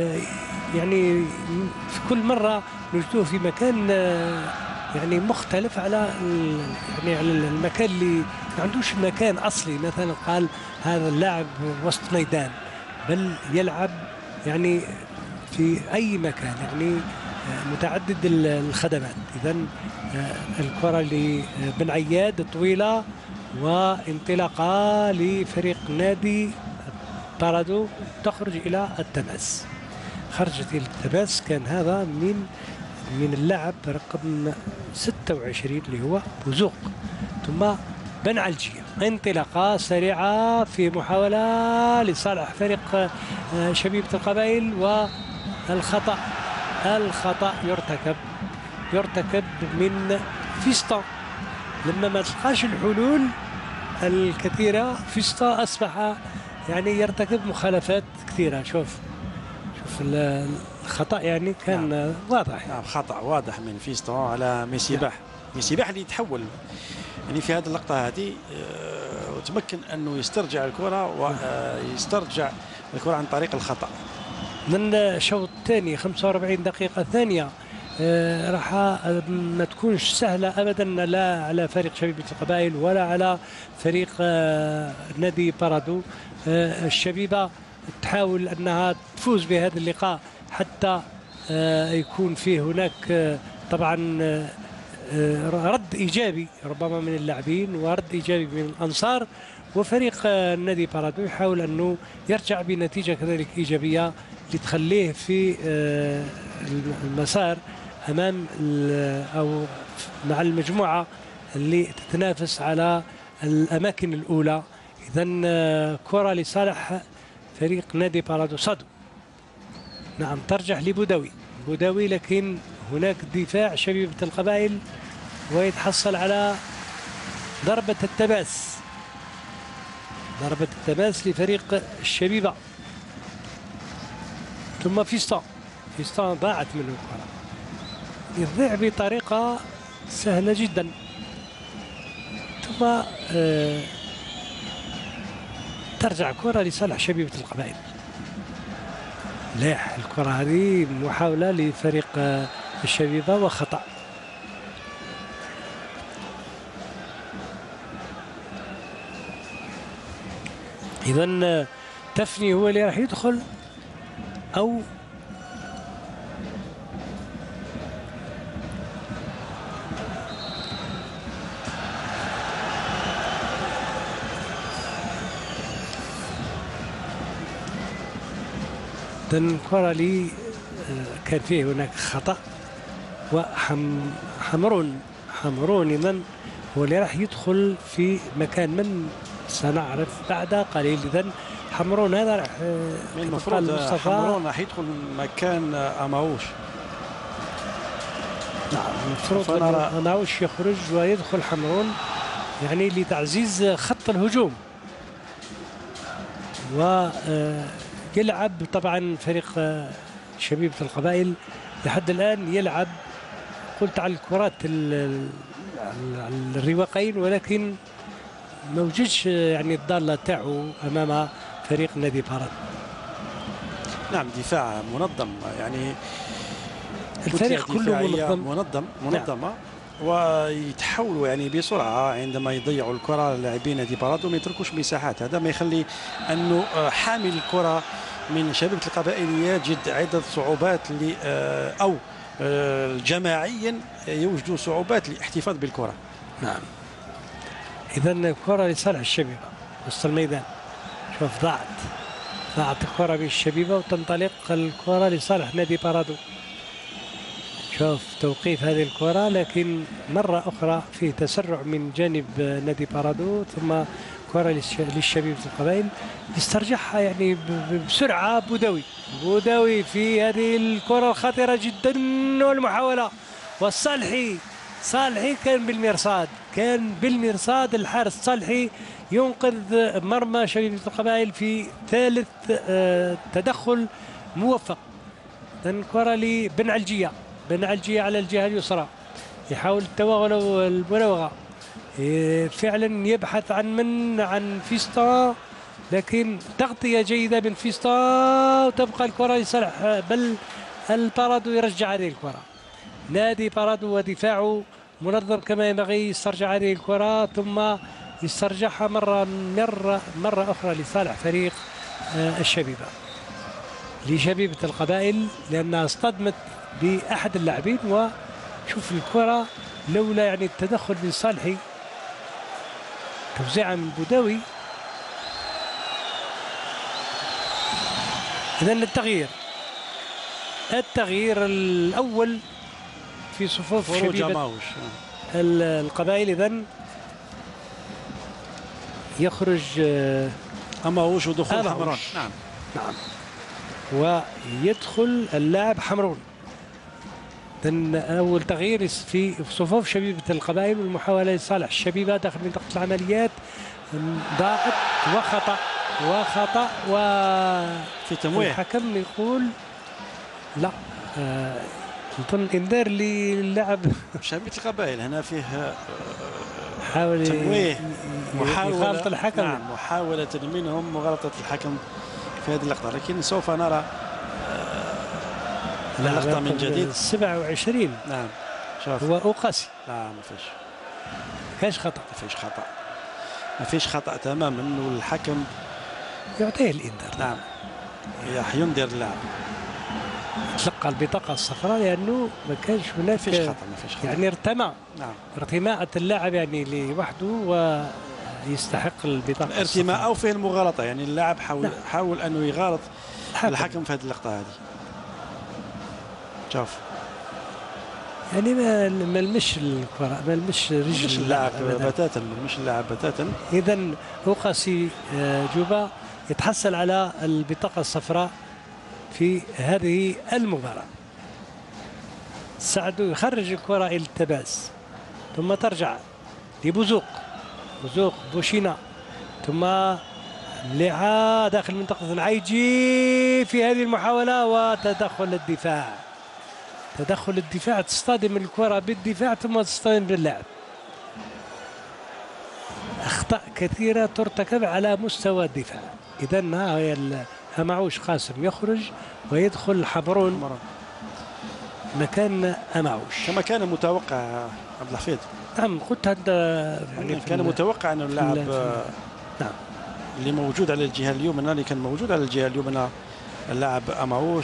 في كل مرة نجدوه في مكان يعني مختلف على المكان اللي ما عندوش مكان أصلي، مثلا قال هذا اللاعب وسط ميدان، بل يلعب يعني في أي مكان، يعني متعدد الخدمات. إذن الكرة لبن عياد طويلة وانطلاقة لفريق نادي بارادو تخرج إلى التماس، خرجت إلى التماس. كان هذا من اللاعب رقم 26 اللي هو بوزوق، ثم بن علجية. انطلاقة سريعة في محاولة لصالح فريق شبيبة القبائل، والخطأ يرتكب من فيستا لما ما تلقاش الحلول الكثيرة. فيستا أصبح يعني يرتكب مخالفات كثيرة. شوف الخطأ يعني كان واضح، خطأ واضح من فيستون على ميسيباح اللي يتحول يعني في هذه اللقطة هذه وتمكن أنه يسترجع الكرة ويسترجع الكرة عن طريق الخطأ. من الشوط الثاني 45 دقيقة ثانية راح ما تكونش سهلة أبدا، لا على فريق شبيبة القبائل ولا على فريق نادي بارادو. الشبيبة تحاول أنها تفوز بهذا اللقاء حتى يكون فيه هناك طبعا رد إيجابي ربما من اللاعبين ورد إيجابي من الأنصار، وفريق نادي بارادو يحاول أنه يرجع بنتيجة كذلك إيجابية لتخليه في المسار أمام أو مع المجموعة اللي تتنافس على الأماكن الأولى. إذن كرة لصالح فريق نادي بارادو، صدو نعم ترجح لبوداوي، لكن هناك دفاع شبيبة القبائل ويتحصل على ضربة التماس لفريق الشبيبة. ثم فيستون ضاعت منه الكرة، يضيع بطريقة سهلة جدا. ثم ترجع كرة لصالح شبيبة القبائل. لاح الكرة هذه محاولة لفريق الشبيبة وخطأ. إذن تفني هو اللي راح يدخل، أو إذن الكرة لي كان فيه هناك خطأ، حمرون إذن هو اللي راح يدخل في مكان من سنعرف بعد قليل. إذن حمرون هذا راح المفروض حمرون راح يدخل مكان أماوش. نعم المفروض أماوش يخرج ويدخل حمرون، يعني لتعزيز خط الهجوم. ويلعب طبعا فريق شبيبة القبائل لحد الآن يلعب قلت على الكرات الرواقين، ولكن ما وجدش يعني الضالة تاعو أمام فريق نادي باراد. نعم دفاع منظم، يعني الفريق كله منظمة نعم. ويتحولوا يعني بسرعة عندما يضيعوا الكرة لاعبين نادي باراد وما يتركوش مساحات. هذا ما يخلي أنه حامل الكرة من شبيبة القبائل يجد عدة صعوبات أو جماعيا يوجد صعوبات للاحتفاظ بالكرة. نعم إذا الكرة لصالح الشبيبة وسط الميدان. شوف ضاعت الكرة بالشبيبة وتنطلق الكرة لصالح نادي بارادو. شوف توقيف هذه الكرة، لكن مرة أخرى في تسرع من جانب نادي بارادو، ثم كرة للشبيبة القبائل يسترجعها يعني بسرعة بوداوي في هذه الكرة الخطيرة جدا والمحاولة. والصالحي كان بالمرصاد الحارس صالحي ينقذ مرمى شبيبة القبائل في ثالث تدخل موفق. كرة لبن علجية على الجهة اليسرى، يحاول التوغل والمراوغة، فعلا يبحث عن فيستا، لكن تغطية جيدة من فيستا وتبقى الكرة لصالح بل البارادو يرجع هذه الكرة. نادي بارادو ودفاعه منظم كما ينبغي، يسترجع هذه الكرة ثم يسترجعها مرة أخرى لصالح فريق الشبيبة لشبيبة القبائل، لأنها اصطدمت بأحد اللاعبين. وشوف الكرة لولا يعني التدخل من صالحي، توزيعها من بوداوي. إذن التغيير الأول في صفوف شبيبة القبائل. إذن يخرج أماوش ودخول حمرون. نعم ويدخل اللاعب حمرون. إذن أول تغيير في صفوف شبيبة القبائل، والمحاولة لصالح الشبيبة داخل منطقة العمليات ضاعت وخطأ في تمويه. الحكم يقول لا، نظن انذار للاعب شبيبة القبائل. هنا فيه حاول تمويه، محاولة الحكم. نعم محاولة منهم مغالطة الحكم في هذه اللقطة، لكن سوف نرى اللقطة من جديد. 27 نعم شوف هو أوقاسي. لا ما فيش خطأ، ما فيش خطأ تماما، والحكم يعطيه الإنذار. نعم ينذر اللاعب، تلقى البطاقة الصفراء لأنه ما كانش هناك ما فيش خطأ يعني ارتمى. نعم ارتماء اللاعب يعني لوحده ويستحق البطاقة الارتماء أو فيه المغالطة، يعني اللاعب حاول أنه يغالط الحكم في هذه اللقطة هذه. شوف يعني ما لمش الكرة، ما لمش رجل اللاعب بتاتا، مش اللاعب بتاتا. إذا أوقاسي جوبا يتحصل على البطاقة الصفراء في هذه المباراة. سعدو يخرج الكرة إلى التباس، ثم ترجع لبوزوق بوشينا، ثم مليحة داخل منطقة العيجي في هذه المحاولة، وتدخل الدفاع. تدخل الدفاع، تصطدم الكرة بالدفاع ثم تصطدم باللاعب. أخطاء كثيرة ترتكب على مستوى الدفاع. إذا ها هي أمعوش قاسم يخرج ويدخل حبرون مكان أمعوش كما كان متوقع عبد الحفيظ. نعم قلت هذا يعني كان متوقع أن اللاعب نعم اللي موجود على الجهة اليمنى، اللي كان موجود على الجهة اليمنى اللاعب أمعوش،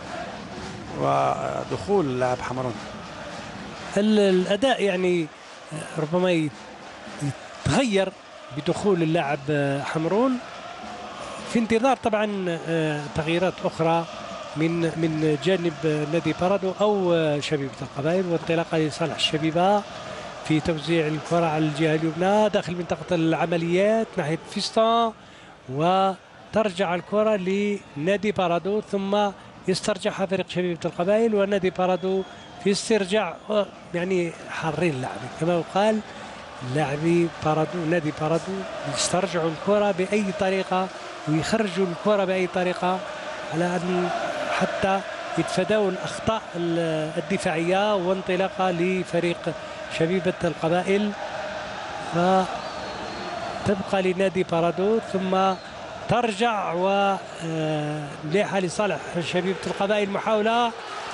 ودخول اللاعب حمرون. الأداء يعني ربما يتغير بدخول اللاعب حمرون، في انتظار طبعا تغييرات أخرى من جانب نادي بارادو أو شبيبة القبائل، وانطلاقة لصالح الشبيبة في توزيع الكرة على الجهة اليمنى داخل منطقة العمليات ناحية فيستون، وترجع الكرة لنادي بارادو ثم يسترجعها فريق شبيبة القبائل، ونادي بارادو في استرجاع يعني حارين اللاعبين كما يقال. لاعبي بارادو نادي بارادو يسترجعوا الكرة بأي طريقة ويخرجوا الكرة بأي طريقة على أن حتى يتفادوا الأخطاء الدفاعية، وانطلاقة لفريق شبيبة القبائل فتبقى لنادي بارادو ثم ترجع ومليحة لصالح شبيبة القبائل. محاولة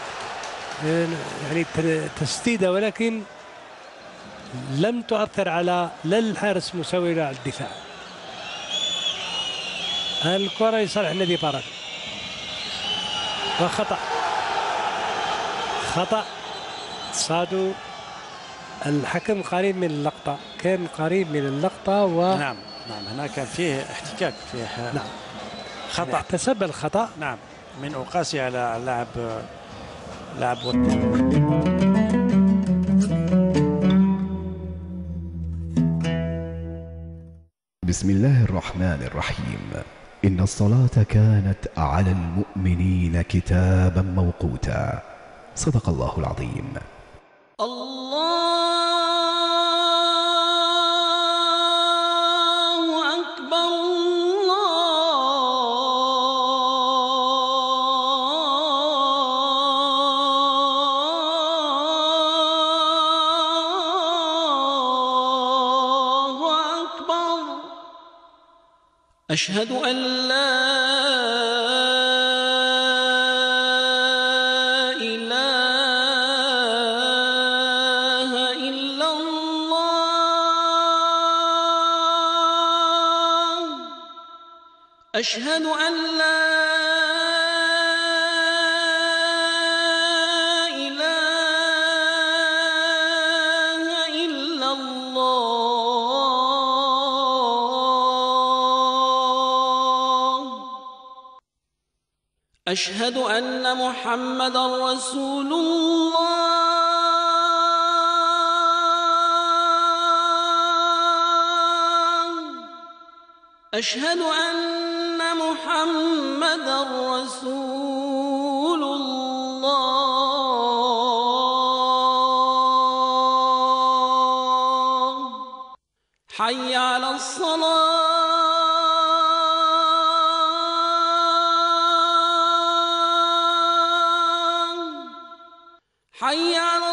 يعني تسديدة ولكن لم تؤثر على لا الحارس مساوي ولا على الدفاع. الكرة لصالح نادي بارادو وخطأ، خطأ صادوا الحكم قريب من اللقطة، كان قريب من اللقطة نعم هنا كان فيه احتكاك، فيه نعم خطأ يعني احتسب الخطأ نعم من أوقاسي على اللاعب بسم الله الرحمن الرحيم. إن الصلاة كانت على المؤمنين كتابا موقوتا. صدق الله العظيم. الله أكبر الله أكبر. أشهد أن لا إله إلا الله. أشهد أن لا إله إلا الله. أشهد أن محمدا رسول الله. أشهد أن محمدا رسول الله. حي على الصلاة. حي على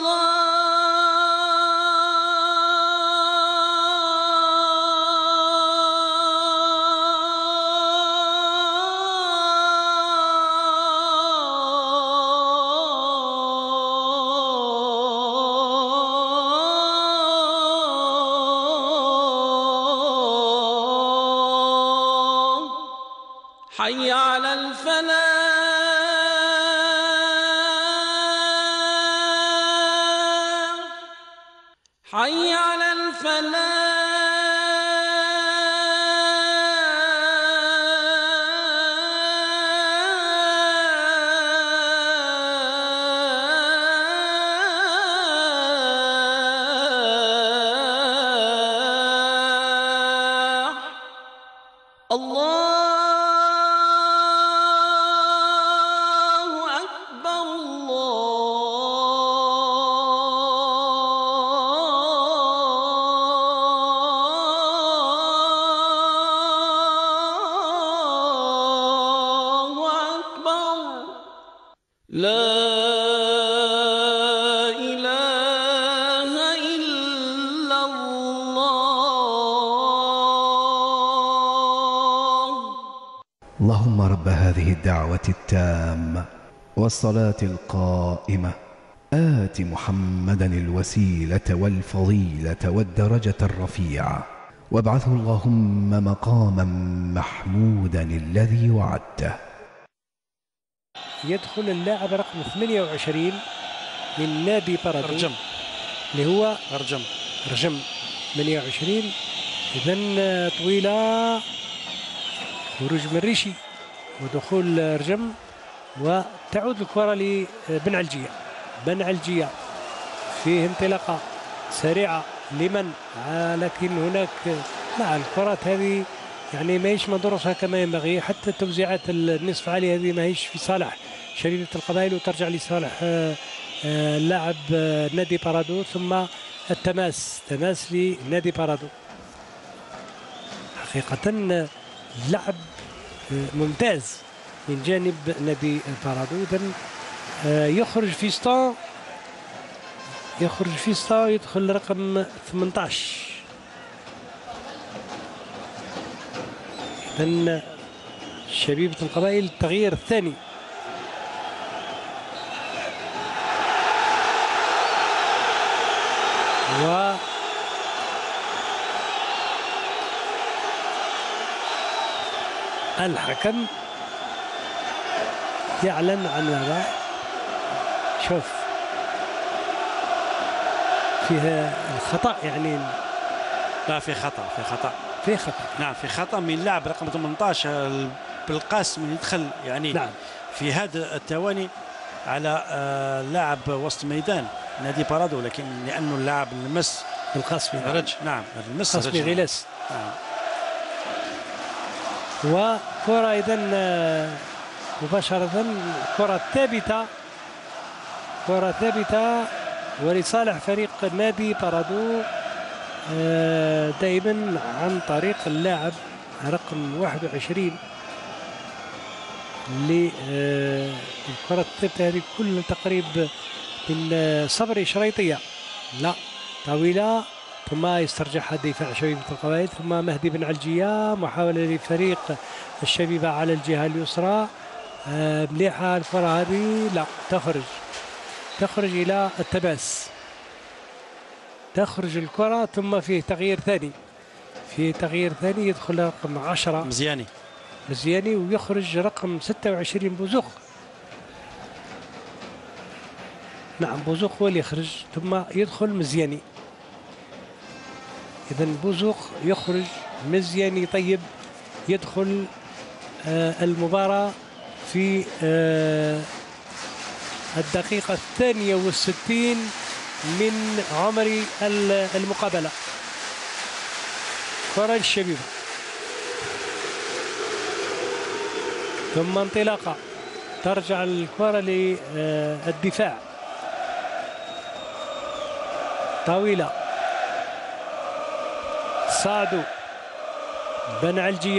الصلاة. حي على الفلاح. حي على الفلاح. الله أكبر لا إله إلا الله. اللهم رب هذه الدعوة التامة والصلاة القائمة آت محمدا الوسيلة والفضيلة والدرجة الرفيعة وابعثه اللهم مقاما محمودا الذي وعدته. يدخل اللاعب رقم 28 من نادي بارادو رجم، اللي هو رجم 28. إذن طويلة، خروج من ريشي ودخول رجم، وتعود الكرة لبن علجية. بن علجية فيه انطلاقة سريعة لمن، لكن هناك الكرات هذه يعني ما هيش مدروسة كما ينبغي. حتى التوزيعات النصف عالية هذه ما هيش في صالح شبيبة القبائل، وترجع لصالح لاعب نادي بارادو. ثم تماس لنادي بارادو. حقيقة لعب ممتاز من جانب نادي بارادو. إذن يخرج فيستا يدخل رقم 18. إذن شبيبة القبائل التغيير الثاني. والحكم يعلن عن هذا. شوف فيها الخطأ، يعني لا في خطأ نعم، في خطأ من لاعب رقم 18 بالقاسم يدخل يعني نعم في هذا الثواني على لاعب وسط ميدان نادي بارادو، لكن لأنه اللاعب المس القاسمي رج. نعم المس قاسمي غلاس. نعم. وكرة إذن مباشرة كرة ثابتة ولصالح فريق نادي بارادو دائما عن طريق اللاعب رقم 21 للكرة الثابتة هذه كل تقريب من صبري شريطية، لا طويلة، ثم يسترجعها دفاع شبيبة القبائل، ثم مهدي بن علجية محاولة لفريق الشبيبة على الجهة اليسرى. مليحة الكرة هذه، لا تخرج إلى التماس، تخرج الكرة. ثم فيه تغيير ثاني يدخل رقم 10 مزياني ويخرج رقم 26 بوزوق. نعم بوزوق هو اللي يخرج، ثم يدخل مزياني. إذن بوزوق يخرج، مزياني طيب يدخل المباراة في الدقيقة 62 من عمر المقابلة. كرة الشبيبة، ثم انطلاقة، ترجع الكرة للدفاع طويلة. سعدو بن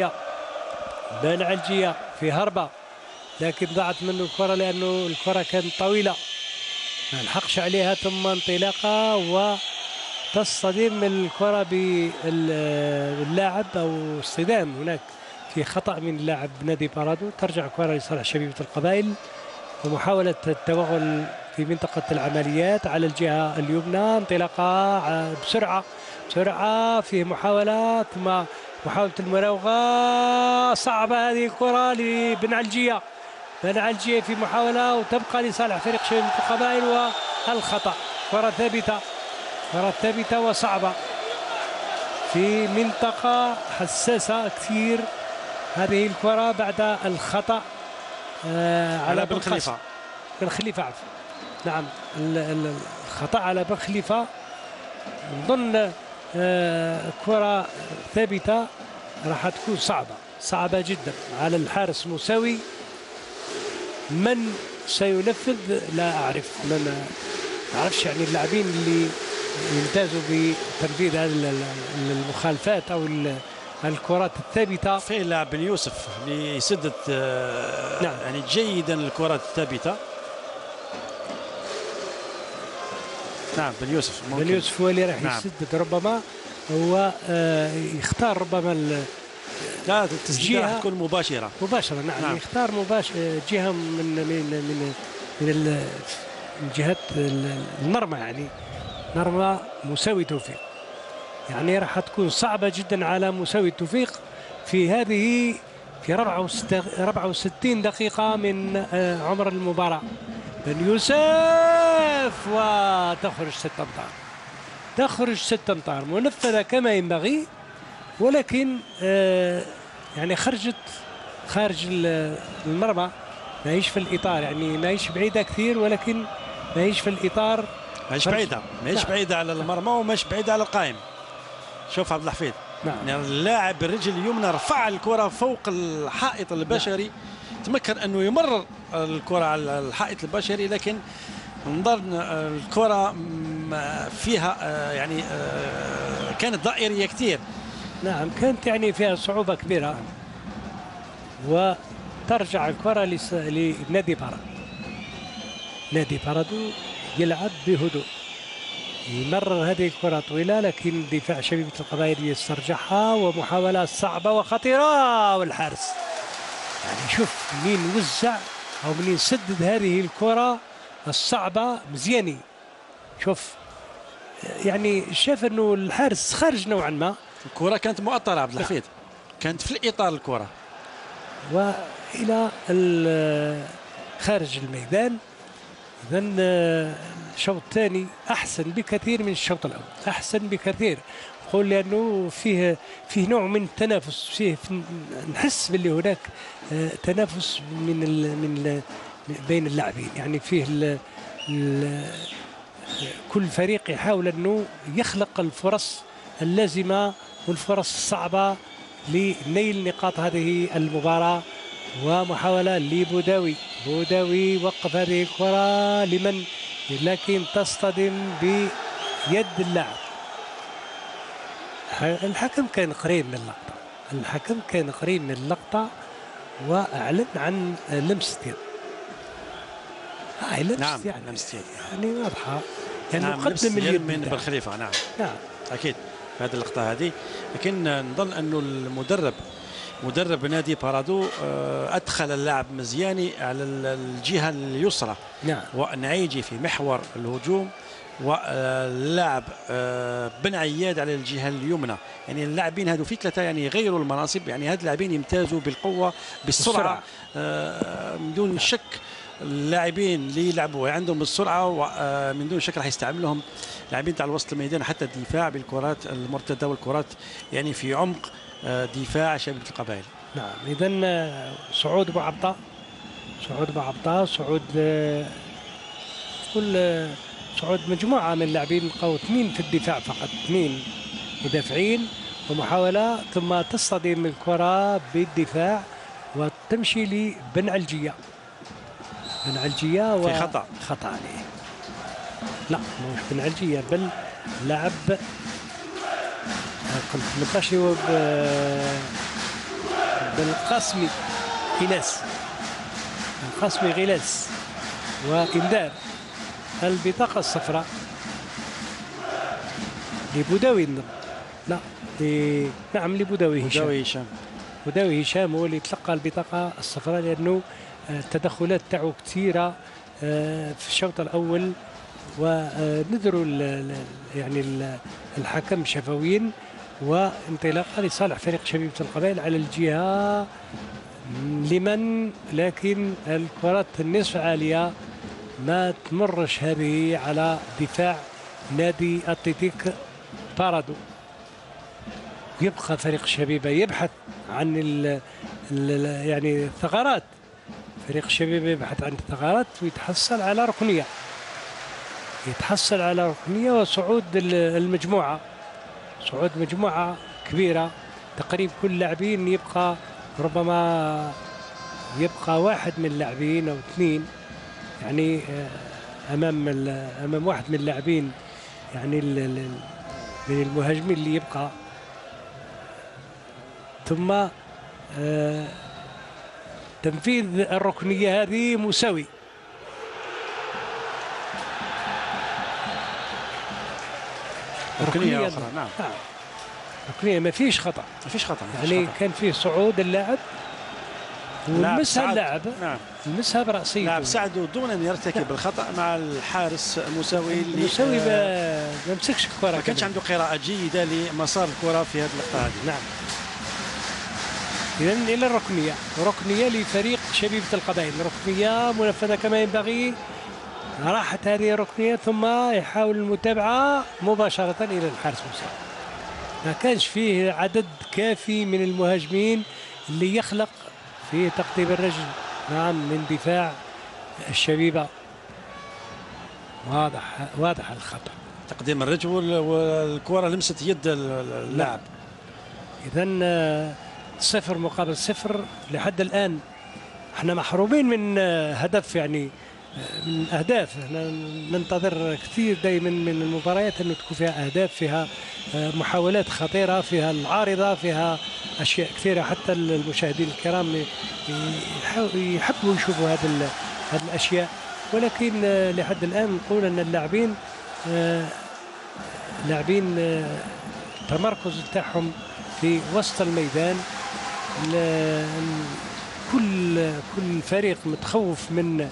علجية في هربة، لكن ضاعت منه الكرة لأنه الكرة كانت طويلة ما لحقش عليها. ثم انطلاقة وتصطدم الكرة باللاعب أو اصطدام هناك في خطأ من لاعب نادي بارادو. ترجع الكرة لصالح شبيبة القبائل ومحاولة التوغل في منطقة العمليات على الجهة اليمنى. انطلاقة بسرعة فيه محاولة، ثم محاولة المراوغة صعبة هذه الكرة لبن علجية. في محاولة وتبقى لصالح فريق شبيبة القبائل، والخطأ. كرة ثابتة وصعبة في منطقة حساسة كثير هذه الكرة بعد الخطأ على بن خليفة. نعم الخطأ على بن خليفة. نظن كرة ثابتة راح تكون صعبة جدا على الحارس موسوي. من سينفذ لا أعرف، ما أعرفش يعني اللاعبين اللي يمتازوا بتنفيذ هذه المخالفات أو الكرات الثابتة. في لاعب بن يوسف اللي سدد نعم. يعني جيدا الكرات الثابتة، نعم بن يوسف بن يوسف هو اللي راح نعم. يسدد ربما، هو يختار ربما لا التسديده راح تكون مباشره. نعم, نعم. يختار جهه من جهه المرمى، يعني مرمى مساوي توفيق، يعني راح تكون صعبه جدا على مساوي توفيق في 64 دقيقه من عمر المباراه. بن يوسف وتخرج 6 أمتار، تخرج 6 أمتار منفذة كما ينبغي، ولكن يعني خرجت خارج المرمى، ما هيش في الإطار، يعني ما هيش بعيدة كثير، ولكن ما هيش في الإطار، ما هيش بعيدة، ما هيش بعيدة على المرمى وماش بعيدة على القائم. شوف عبد الحفيظ، نعم. يعني اللاعب بالرجل اليمنى رفع الكرة فوق الحائط البشري، نعم. تمكن أنه يمرر الكرة على الحائط البشري، لكن نظر الكرة فيها يعني كانت دائرية كثير. نعم كانت يعني فيها صعوبة كبيرة، وترجع الكرة لنادي بارادو. نادي بارادو يلعب بهدوء، يمرر هذه الكرة طويلة، لكن دفاع شبيبة القبائل يسترجعها، ومحاولة صعبة وخطيرة، والحارس يعني شوف منين وزع أو منين سدد هذه الكرة الصعبة مزياني. شوف يعني شاف انه الحارس خارج نوعا ما، الكرة كانت مؤطرة عبد الحفيظ، كانت في الإطار الكرة وإلى خارج الميدان. إذن الشوط الثاني أحسن بكثير من الشوط الأول، أحسن بكثير، نقول لأنه فيه نوع من التنافس، فيه نحس باللي هناك تنافس من بين اللاعبين، يعني فيه كل فريق يحاول أنه يخلق الفرص اللازمة والفرص الصعبة لنيل نقاط هذه المباراة. ومحاولة لبوداوي، بوداوي وقف هذه الكرة لمن، لكن تصطدم بيد اللاعب. الحكم كان قريب من اللقطة، الحكم كان قريب من اللقطة وأعلن عن لمسة يد. نعم لمسة يد يعني واضحة، يعني نعم مقدم اليد من بن خليفة. نعم نعم أكيد في هذه اللقطة هذه، لكن نظن أنه مدرب نادي بارادو أدخل اللاعب مزياني على الجهة اليسرى، نعم، ونعيجي في محور الهجوم، واللاعب بن عياد على الجهة اليمنى. يعني اللاعبين هذو في ثلاثة يعني غيروا المناصب، يعني هاد اللاعبين يمتازوا بالقوة بالسرعة من دون شك. اللاعبين اللي يلعبوا عندهم السرعه ومن دون شك راح يستعملهم لاعبين تاع الوسط الميدان، حتى الدفاع بالكرات المرتده والكرات يعني في عمق دفاع شبيبة القبائل. نعم اذا صعود بوعبطة، كل صعود مجموعه من اللاعبين، لقوا 2 في الدفاع فقط، 2 مدافعين، ومحاوله ثم تصطدم الكره بالدفاع وتمشي لبن علجيه. بن علجيه في خطأ عليه، لا مش بن علجيه بل لاعب قلت نباشي بالقاسمي غلاس، وإنذار البطاقة الصفراء لبوداوي. لا نعم لبوداوي هشام. بوداوي هشام هو اللي تلقى البطاقة الصفراء، لأنه التدخلات تاعو كثيرة في الشوط الأول، ونذروا يعني الحكم شفويين، وانطلاقه لصالح فريق شبيبة القبائل على الجهة لمن، لكن الكرات النصف عالية ما تمرش هذه على دفاع نادي اتلتيك بارادو. يبقى فريق الشبيبة يبحث عن يعني الثغرات، فريق الشبيبة يبحث عن الثغرات ويتحصل على ركنية، وصعود المجموعة، صعود مجموعة كبيرة تقريبا. كل لاعبين يبقى ربما واحد من اللاعبين أو 2 يعني أمام واحد من اللاعبين، يعني من المهاجمين اللي يبقى، ثم تنفيذ الركنية هذه مساوي. ركنية أخرى. نعم ركنية ما فيش خطأ. ما فيش خطأ يعني كان فيه صعود اللاعب ولمسها اللاعب. نعم لمسها برأسيته. لاعب ساعده دون أن يرتكب الخطأ مع الحارس المساوي المساوي ما مسكش الكرة. ما كانش عنده قراءة جيدة لمسار الكرة في هذه اللقطة هذه. نعم. إذا إلى الركنية، ركنية لفريق شبيبة القبائل، ركنية منفذة كما ينبغي. راحت هذه الركنية ثم يحاول المتابعة مباشرة إلى الحارس المساوي. ما كانش فيه عدد كافي من المهاجمين اللي يخلق في تقديم الرجل. نعم من دفاع الشبيبة واضح الخطأ. تقديم الرجل والكرة لمست يد اللاعب. إذا 0 مقابل 0 لحد الآن. احنا محرومين من هدف، يعني من أهداف. احنا ننتظر كثير دائما من المباريات أنه تكون فيها أهداف، فيها محاولات خطيرة، فيها العارضة، فيها أشياء كثيرة. حتى المشاهدين الكرام يحبوا يشوفوا هذه الأشياء. ولكن لحد الآن نقول أن اللاعبين التمركز بتاعهم في وسط الميدان. كل فريق متخوف من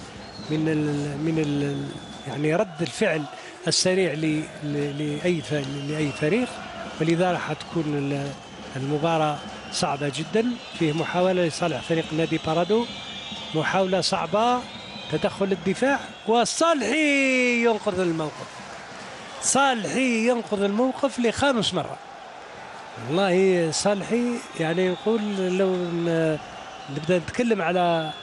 يعني رد الفعل السريع لأي فريق، ولذا راح تكون المباراة صعبة جدا. فيه محاولة لصالح فريق نادي بارادو، محاولة صعبة، تدخل الدفاع، وصالحي ينقذ الموقف. صالحي ينقذ الموقف لخامس مرة. والله صالحي يعني نقول لو نبدأ نتكلم على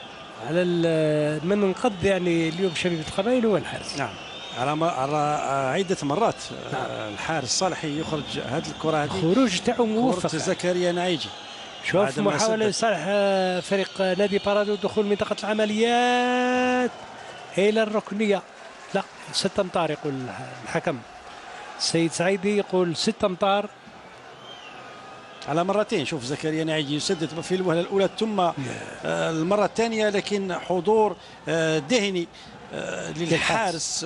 من انقذ يعني اليوم شبيبة القبائل هو الحارس. نعم على عدة مرات. نعم. الحارس صالحي يخرج هذه الكرة، خروج تاعو موفق. زكريا نعيجي شوف محاولة لصالح فريق نادي بارادو دخول منطقة العمليات إلى الركنية. لا 6 أمتار يقول الحكم السيد سعيدي، يقول 6 أمتار على مرتين. شوف زكريا نعيجي يسدد في الوهلة الأولى ثم المرة الثانية، لكن حضور ذهني للحارس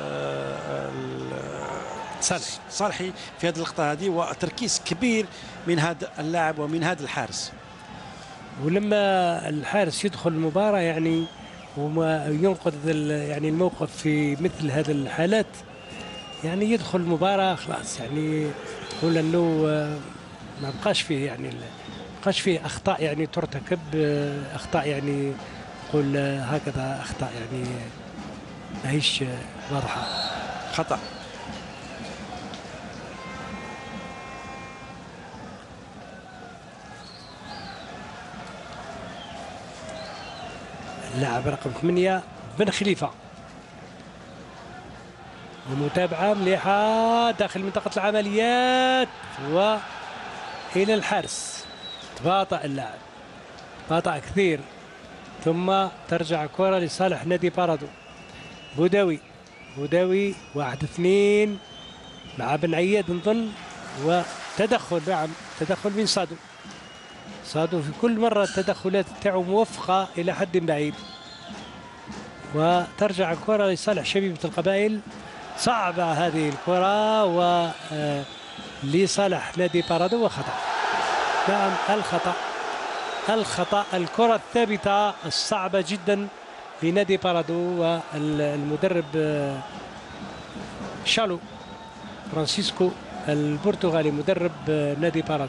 صالحي في هذه اللقطة هذه، وتركيز كبير من هذا اللاعب ومن هذا الحارس. ولما الحارس يدخل المباراة يعني وما ينقذ يعني الموقف في مثل هذه الحالات، يعني يدخل المباراة خلاص، يعني نقول انه ما بقاش فيه يعني بقاش فيه اخطاء يعني ترتكب، اخطاء يعني نقول هكذا اخطاء يعني ماهيش واضحة، خطأ. اللاعب رقم 8 بن خليفة، ومتابعة مليحة داخل منطقة العمليات وإلى الحارس. تباطأ اللاعب، تباطأ كثير، ثم ترجع كرة لصالح نادي بارادو. بوداوي 1-2 مع بن عياد نظن، وتدخل، نعم تدخل من صادو في كل مرة التدخلات تاعو موفقة إلى حد بعيد. وترجع الكرة لصالح شبيبة القبائل، صعبة هذه الكرة ولصالح نادي بارادو، وخطأ. نعم الخطأ الكرة الثابتة الصعبة جدا لنادي بارادو، والمدرب شالو فرانسيسكو البرتغالي مدرب نادي بارادو.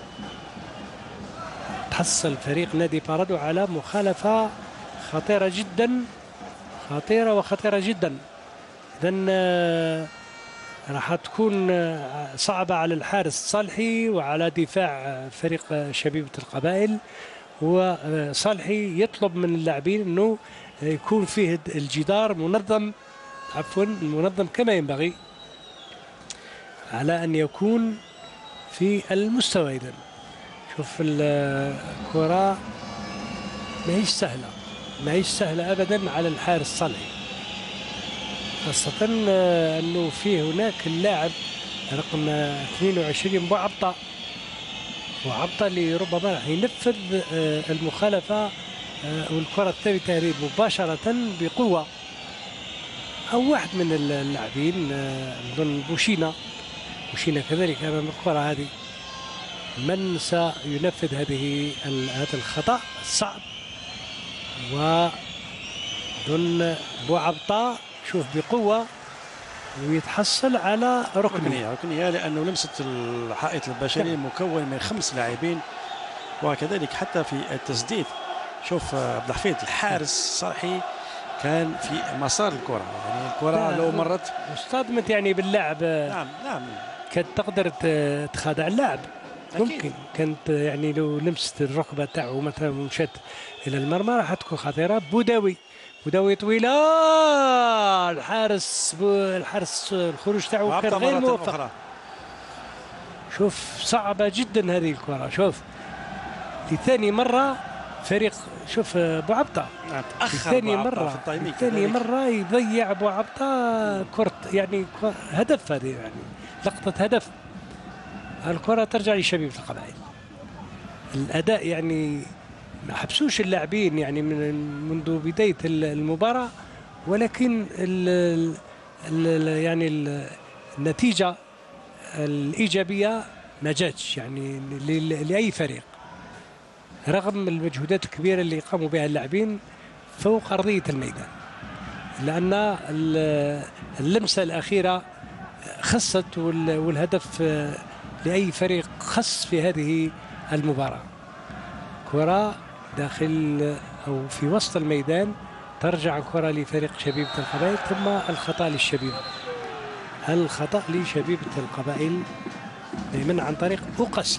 تحصل فريق نادي بارادو على مخالفة خطيرة جدا، خطيرة جدا. إذن راح تكون صعبة على الحارس صالحي وعلى دفاع فريق شبيبة القبائل. وصالحي يطلب من اللاعبين أنه يكون فيه الجدار منظم كما ينبغي، على أن يكون في المستوى. إذن شوف الكرة ماهيش سهلة أبدا على الحارس صالحي، خاصة أنه فيه هناك اللاعب رقم 22 بوعبطة اللي ربما راح ينفذ المخالفة والكرة الثابتة هذه مباشرة بقوة، أو واحد من اللاعبين نظن بوشينا مشينا كذلك أمام الكرة هذه. من سينفذ هذا الخطأ الصعب؟ وظن بوعبطة شوف بقوة ويتحصل على ركنية لأنه لمسة الحائط البشري مكون من 5 لاعبين. وكذلك حتى في التسديد شوف عبد الحفيظ الحارس صالحي كان في مسار الكرة، يعني الكرة لو مرت واصطدمت يعني باللاعب. نعم كانت تقدر تخادع اللاعب ممكن. كانت يعني لو لمست الركبة تاعو مثلا ومشت إلى المرمى راح تكون خطيرة. بوداوي طويلة، الحارس الخروج تاعو كان غير موفق. شوف صعبة جدا هذه الكرة. شوف لثاني مرة فريق شوف بوعبطة ثاني مرة يضيع بوعبطة كرة، يعني هدف. هذه يعني لقطة هدف. الكرة ترجع لشبيبة القبائل. الأداء يعني ما حبسوش اللاعبين يعني منذ بداية المباراة، ولكن يعني النتيجة الإيجابية ما جاتش يعني لأي فريق رغم المجهودات الكبيرة اللي قاموا بها اللاعبين فوق أرضية الميدان، لأن اللمسة الأخيرة خصت والهدف لأي فريق خص في هذه المباراة. كرة داخل أو في وسط الميدان، ترجع كرة لفريق شبيبة القبائل، ثم الخطأ للشبيبة. الخطأ لشبيبة القبائل دائما عن طريق أوقاس.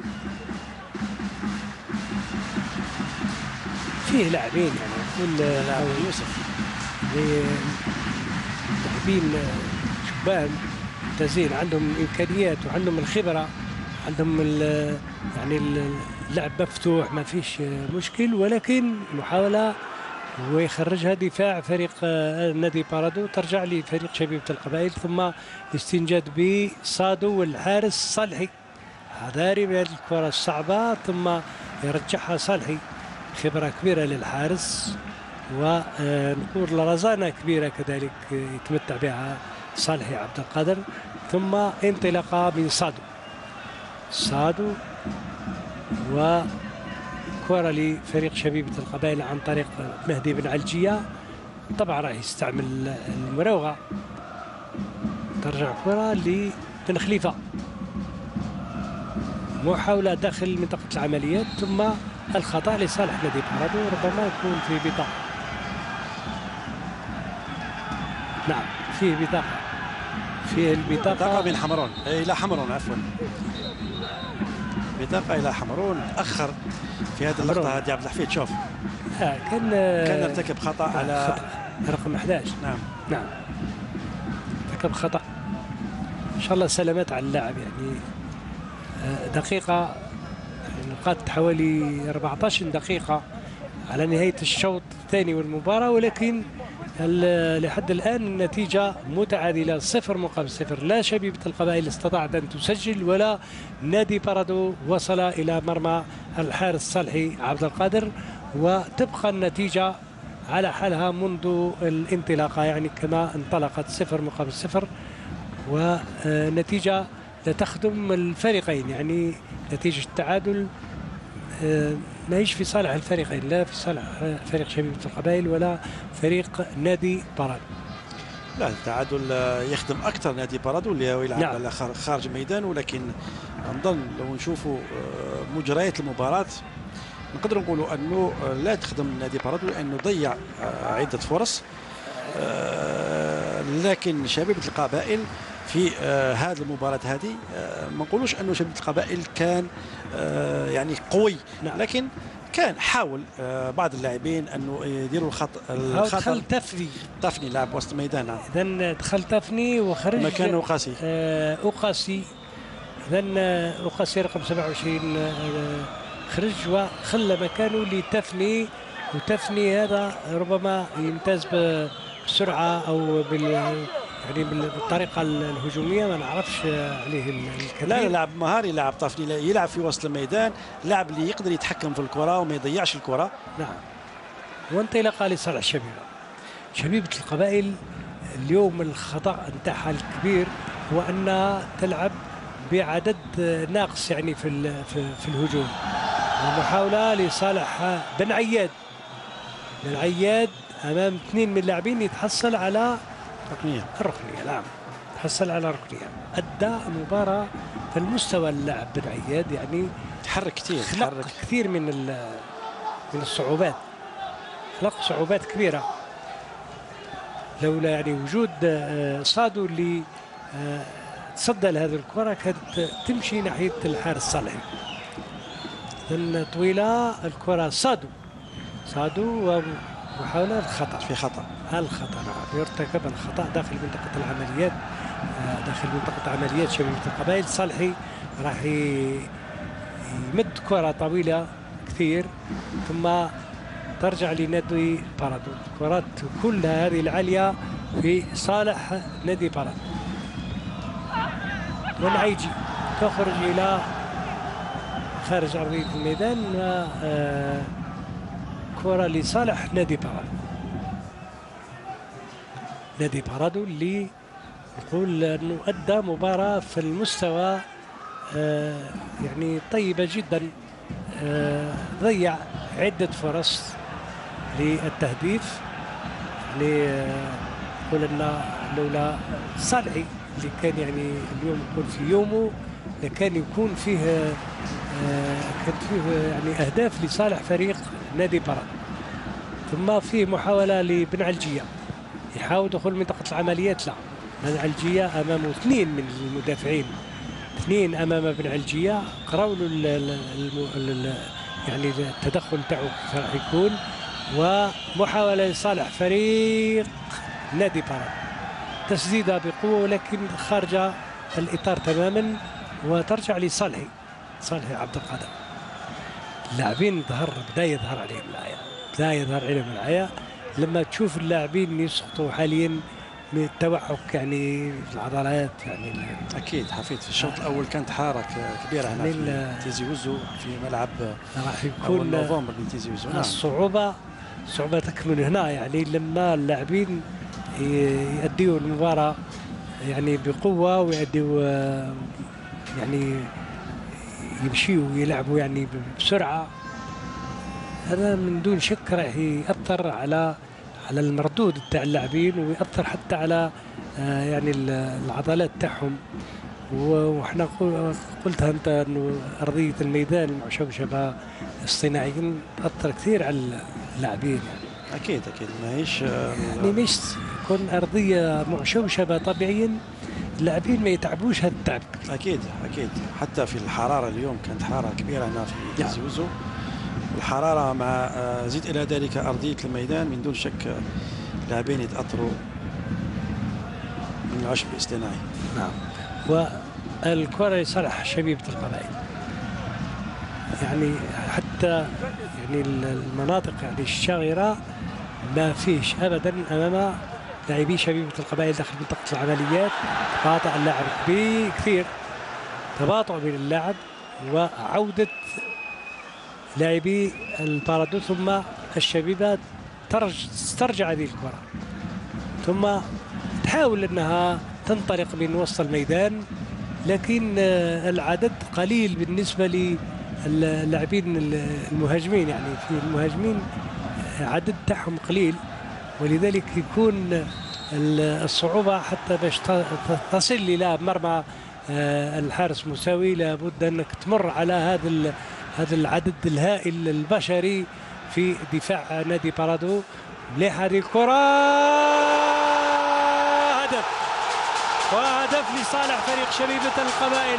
فيه لاعبين يعني لاعب يوسف لاعبين شبان ممتازين، عندهم إمكانيات وعندهم الخبرة، عندهم يعني اللعب مفتوح ما فيش مشكل، ولكن محاولة ويخرجها دفاع فريق نادي بارادو، ترجع لفريق شبيبة القبائل، ثم استنجاد بصادو والحارس صالحي. حذاري من هذه الكرة الصعبة، ثم يرجعها صالحي. خبرة كبيرة للحارس ونقول لرزانة كبيرة كذلك يتمتع بها صالحي عبد القادر. ثم انطلاقة من صادو وكرة لفريق شبيبة القبائل عن طريق مهدي بن علجية. طبعا راح يستعمل المراوغة. ترجع كرة لبن خليفة، محاولة داخل منطقة العمليات، ثم الخطأ لصالح نادي بارادو، ربما يكون في بطاقة. نعم فيه بطاقة، فيه البطاقة من حمرون إلى حمرون، عفوا بطاقة إلى حمرون. تأخر في هذه اللقطة هذه عبد الحفيظ. شوف كان ارتكب خطأ على رقم 11. نعم ارتكب خطأ. إن شاء الله سلامات على اللاعب. يعني دقيقة نقاط حوالي 14 دقيقة على نهاية الشوط الثاني والمباراة، ولكن لحد الآن النتيجة متعادلة 0-0. لا شبيبة القبائل استطاعت أن تسجل، ولا نادي بارادو وصل إلى مرمى الحارس صالحي عبد القادر، وتبقى النتيجة على حالها منذ الانطلاقة، يعني كما انطلقت 0-0، ونتيجة لا تخدم الفريقين. يعني نتيجة التعادل ما هيش في صالح الفريقين، لا في صالح فريق شبيبة القبائل ولا فريق نادي بارادو. لا التعادل يخدم اكثر نادي بارادو اللي هو يلعب على خارج الميدان، ولكن نظن لو نشوفوا مجريات المباراة نقدر نقولوا انه لا تخدم نادي بارادو لانه ضيع عدة فرص. لكن شبيبة القبائل في هذه المباراة هذه ما نقولوش انه شبيبة القبائل كان يعني قوي، لكن كان حاول بعض اللاعبين انه يديروا الخطر. دخل تفني لاعب وسط الميدان. اذا دخل تفني وخرج مكان اوقاسي. اذا اوقاسي رقم 27 خرج وخلى مكانه لتفني، وتفني هذا ربما يمتاز بسرعه او يعني بالطريقه الهجوميه، ما نعرفش عليه الكثير. لا لاعب مهاري، لاعب طفلي، يلعب في وسط الميدان، لاعب اللي يقدر يتحكم في الكره وما يضيعش الكره. نعم. وانطلاقه لصالح شبيبه القبائل. اليوم الخطا نتاعها الكبير هو أنها تلعب بعدد ناقص يعني في الهجوم. المحاولة لصالح بن عياد. بن عياد أمام اثنين من اللاعبين يتحصل على الركنية. نعم، تحصل على ركنية. أدى مباراة في المستوى اللاعب بن عياد، يعني تحرك كثير، خلق كثير من الصعوبات، خلق صعوبات كبيرة. لولا يعني وجود صادو اللي تصدى لهذه الكرة كانت تمشي ناحية الحارس صالحي. إذن طويلة الكرة صادو ومحاولة الخطأ. في خطأ، الخطأ نعم، يرتكب الخطأ داخل منطقة العمليات، داخل منطقة عمليات شبيبة القبائل. صالحي راح يمد كرة طويلة كثير ثم ترجع لنادي بارادو. الكرات كلها هذه العالية في صالح نادي بارادو. والعيجي تخرج إلى خارج أرضية الميدان، كرة لصالح نادي بارادو اللي نقول أنه أدى مباراة في المستوى يعني طيبة جدا. ضيع عدة فرص للتهديف. نقول أن لولا صالحي اللي كان يعني اليوم يكون في يومه لكان يكون فيه كانت فيه يعني أهداف لصالح فريق نادي بارادو. ثم فيه محاولة لبن علجية يحاول دخول منطقة العمليات. لا، بن علجية أمامه اثنين من المدافعين، اثنين أمام بن علجية، قرأوا له يعني التدخل تاعو كيف راح يكون. ومحاولة لصالح فريق نادي بارادو، تسديدها بقوة لكن خارج الإطار تماما وترجع لصالحي عبد القادر. اللاعبين بدا يظهر عليهم العيا لما تشوف اللاعبين يسقطوا حاليا من التوحك يعني في العضلات. يعني اكيد حفيد في الشوط الاول كانت حاره كبيره هنا في تيزي وزو في ملعب راح يكون نوفمبر لتيزي وزو. الصعوبه تكمن هنا، يعني لما اللاعبين يؤديوا المباراه يعني بقوه ويؤديوا يعني يمشيوا ويلعبوا يعني بسرعه، هذا من دون شك راح يأثر على المردود تاع اللاعبين ويأثر حتى على يعني العضلات تاعهم. وحنا قلتها انت انه ارضيه الميدان المشوشبه اصطناعيا تأثر كثير على اللاعبين. يعني اكيد ماهيش يعني مش تكون ارضيه مشوشبه طبيعيا اللاعبين ما يتعبوش هذا التعب. اكيد حتى في الحراره اليوم كانت حراره كبيره هنا في تيزي وزو. الحرارة مع زيد إلى ذلك أرضية الميدان من دون شك لاعبين يتأثروا من العشب الاصطناعي. نعم. والكرة لصالح شبيبة القبائل، يعني حتى يعني المناطق يعني الشاغرة ما فيش أبدا أمام لاعبي شبيبة القبائل داخل منطقة العمليات. تباطؤ اللاعب كثير، تباطؤ بين اللاعب وعودة لاعبي البارادو ثم الشبيبة تسترجع هذه الكرة ثم تحاول أنها تنطلق من وسط الميدان، لكن العدد قليل بالنسبة للاعبين المهاجمين. يعني في المهاجمين عدد تاعهم قليل، ولذلك يكون الصعوبة حتى باش تصل إلى مرمى الحارس مساوي لابد أنك تمر على هذا العدد الهائل البشري في دفاع نادي بارادو. مليح هذه الكرة، وهدف لصالح فريق شبيبة القبائل،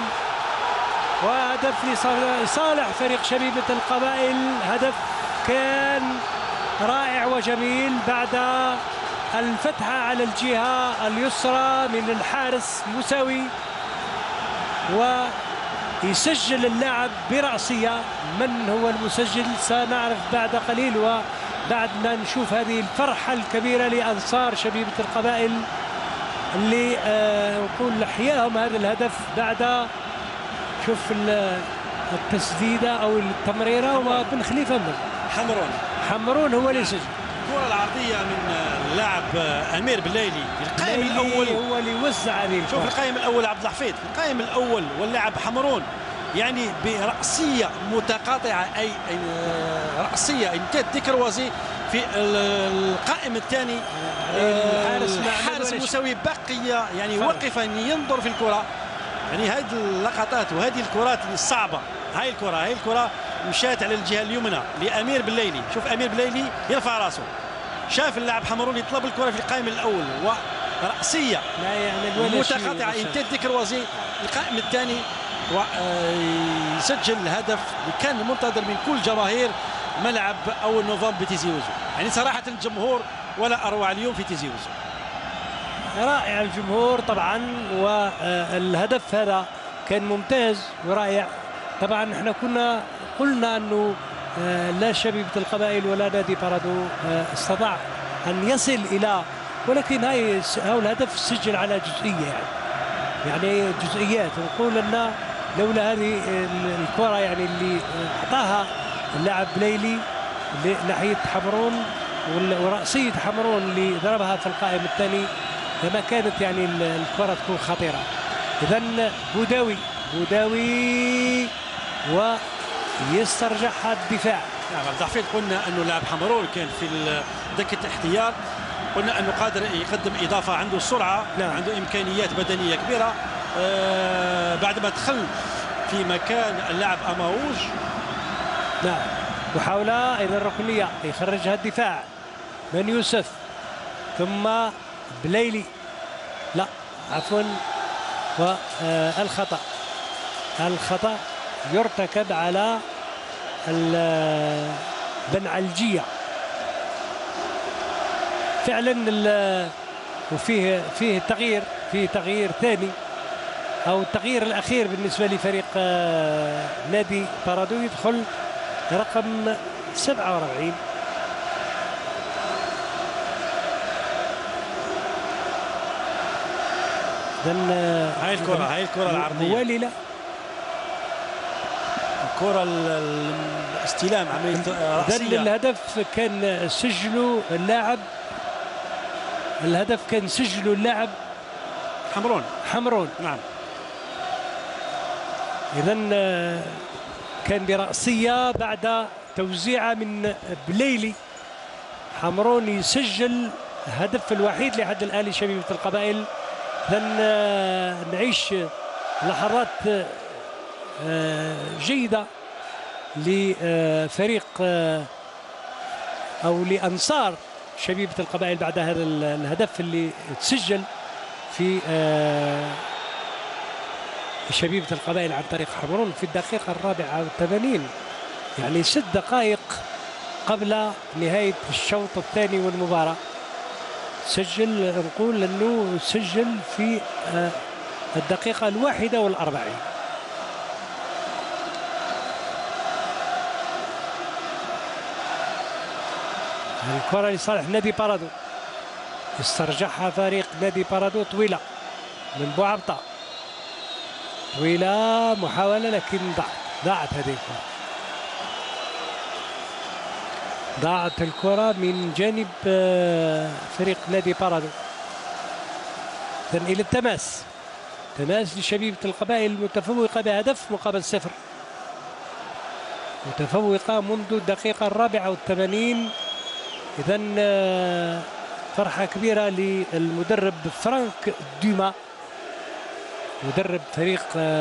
لصالح فريق شبيبة القبائل. هدف كان رائع وجميل بعد الفتحة على الجهة اليسرى من الحارس مساوي، ويسجل اللاعب برأسية. من هو المسجل سنعرف بعد قليل، وبعد ما نشوف هذه الفرحة الكبيرة لأنصار شبيبة القبائل اللي نقول أحياهم هذا الهدف بعد شوف التسديدة أو التمريرة. وبن خليفة حمرون هو اللي سجل الكره العرضيه من اللاعب امير بليلي في القائم الاول، هو اللي وزع هذه الكره. شوف القائم الاول عبد الحفيظ في القائم الاول واللاعب حمرون يعني برأسية متقاطعة، أي رأسية انتهت ديكروازي في القائم الثاني. الحارس مساوي بقية يعني وقف ينظر في الكرة. يعني هذه اللقطات وهذه الكرات الصعبة، هاي الكرة مشات على الجهة اليمنى لأمير بليلي. شوف أمير بليلي يرفع راسه، شاف اللاعب حمرون يطلب الكرة في القائم الأول ورأسية متقاطعة انتهت ديكروازي القائم الثاني ويسجل الهدف اللي كان منتظر من كل جماهير ملعب أول نوفمبر بتيزي وزو. يعني صراحة الجمهور ولا أروع اليوم في تيزي وزو. رائع الجمهور طبعا، والهدف هذا كان ممتاز ورائع. طبعا احنا كنا قلنا انه لا شبيبة القبائل ولا نادي بارادو استطاع ان يصل الى، ولكن هاي الهدف سجل على جزئيه يعني جزئيات. نقول ان لولا هذه الكره يعني اللي اعطاها اللاعب بليلي ناحيه حمرون ورأسية حمرون اللي ضربها في القائم الثاني، لما كانت يعني الكره تكون خطيره. اذا بوداوي ويسترجعها الدفاع. نعم عبد الحفيظ قلنا انه لاعب حمرون كان في دكه الاحتياط، قلنا انه قادر يقدم اضافه، عنده سرعه، نعم. عنده امكانيات بدنيه كبيره. بعد ما دخل في مكان اللاعب اماوج. نعم، محاوله اذا الركنيه يخرجها الدفاع من يوسف ثم بليلي، لا عفوا، والخطأ يرتكب على بنعلجية فعلا. وفيه تغيير ثاني او التغيير الاخير بالنسبه لفريق نادي بارادو. يدخل رقم 47 هاي الكرة العرضية موللة، الكرة الاستلام عملية رأسية. الهدف كان سجله اللاعب حمرون. نعم، إذا كان برأسية بعد توزيعة من بليلي. حمرون يسجل الهدف الوحيد لحد الآن لشبيبة القبائل. إذا نعيش لحظات جيدة لفريق أو لأنصار شبيبة القبائل بعد هذا الهدف اللي تسجل في شبيبة القبائل عن طريق حمرون في الدقيقة 84، يعني 6 دقائق قبل نهاية الشوط الثاني والمباراة. سجل، نقول أنه سجل في الدقيقة 41. الكرة لصالح نادي بارادو، استرجعها فريق نادي بارادو. طويلة من بوعبطة، طويلة محاولة لكن ضاعت هذه الكرة. ضاعت الكرة من جانب فريق نادي بارادو. إذن إلى التماس لشبيبة القبائل المتفوقة بهدف مقابل 0، متفوقة منذ الدقيقة 84. إذا فرحة كبيرة للمدرب فرانك دوما، مدرب فريق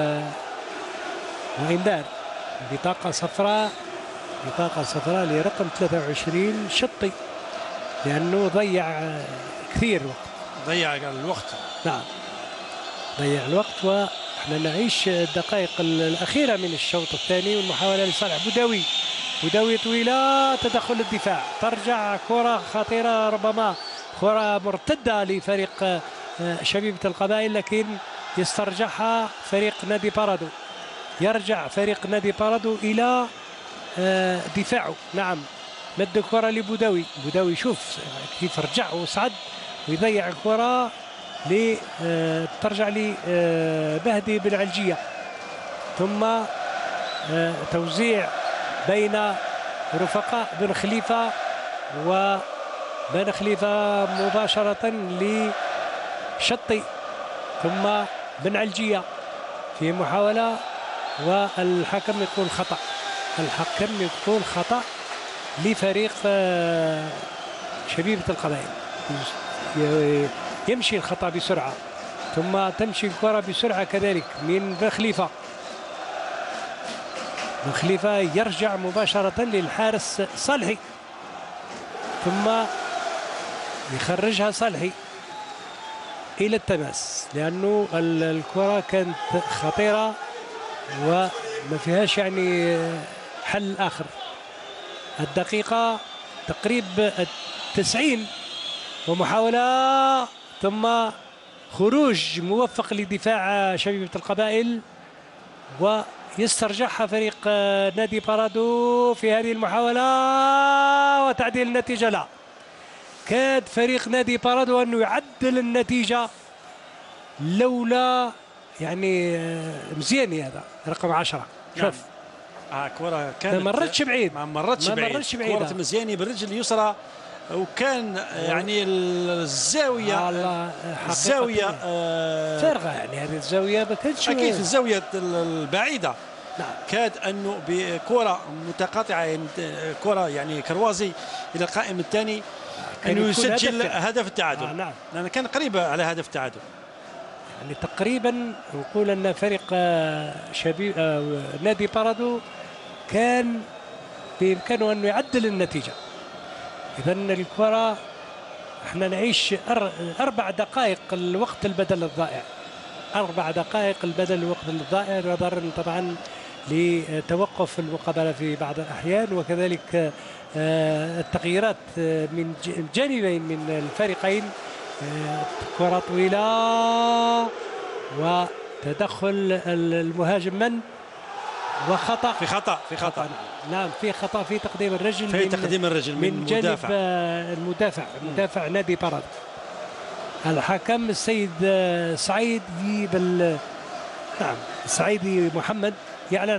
وإنذار بطاقة صفراء لرقم 23 شطي، لأنه ضيع كثير وقت. نعم، ضيع الوقت. ونحن نعيش الدقائق الأخيرة من الشوط الثاني، والمحاولة لصالح بوداوي طويلة، تدخل الدفاع، ترجع كرة خطيرة، ربما كرة مرتدة لفريق شبيبة القبائل، لكن يسترجعها فريق نادي بارادو. يرجع فريق نادي بارادو إلى دفاعه. نعم، مد الكرة لبوداوي، شوف كيف رجع وصعد ويضيع الكرة ترجع لمهدي بن علجية، ثم توزيع بين رفقاء بن خليفة بن خليفة مباشرة لشطي ثم بن علجية في محاولة، والحكم يقول خطأ. الحكم يقول خطأ لفريق شبيبة القبائل. يمشي الخطأ بسرعة ثم تمشي الكرة بسرعة كذلك من بن خليفة. بن خليفة يرجع مباشرة للحارس صالحي ثم يخرجها صالحي إلى التماس، لأنه الكرة كانت خطيرة وما فيهاش يعني حل آخر. الدقيقة تقريب 90 ومحاولة ثم خروج موفق لدفاع شبيبة القبائل، ويسترجعها فريق نادي بارادو في هذه المحاولة وتعديل النتيجة. لا، كاد فريق نادي بارادو أنه يعدل النتيجة لولا يعني مزياني هذا رقم 10. شوف كرة كانت ما مرتش بعيد، ما مرتش بعيد. كرة مزياني بالرجل اليسرى، وكان يعني الزاوية فارغة، يعني هذه الزاوية ما كانتش أكيد في الزاوية البعيدة. نعم. كاد أنه بكرة متقاطعة، يعني كرة يعني كروازي إلى القائم الثاني أنه يسجل هدف التعادل. نعم. لأن كان قريبة على هدف التعادل. يعني تقريبا نقول أن فريق نادي بارادو كان بإمكانه أنه يعدل النتيجة. إذا الكرة احنا نعيش 4 دقائق الوقت البدل الضائع، 4 دقائق البدل الوقت الضائع، نظرا طبعا لتوقف المقابلة في بعض الأحيان، وكذلك التغييرات من جانبين من الفريقين. كرة طويلة وتدخل المهاجم وخطأ في خطأ. نعم، في خطأ في تقديم الرجل من جانب المدافع نادي بارادو. الحكم السيد سعيد سعيدي محمد يعلن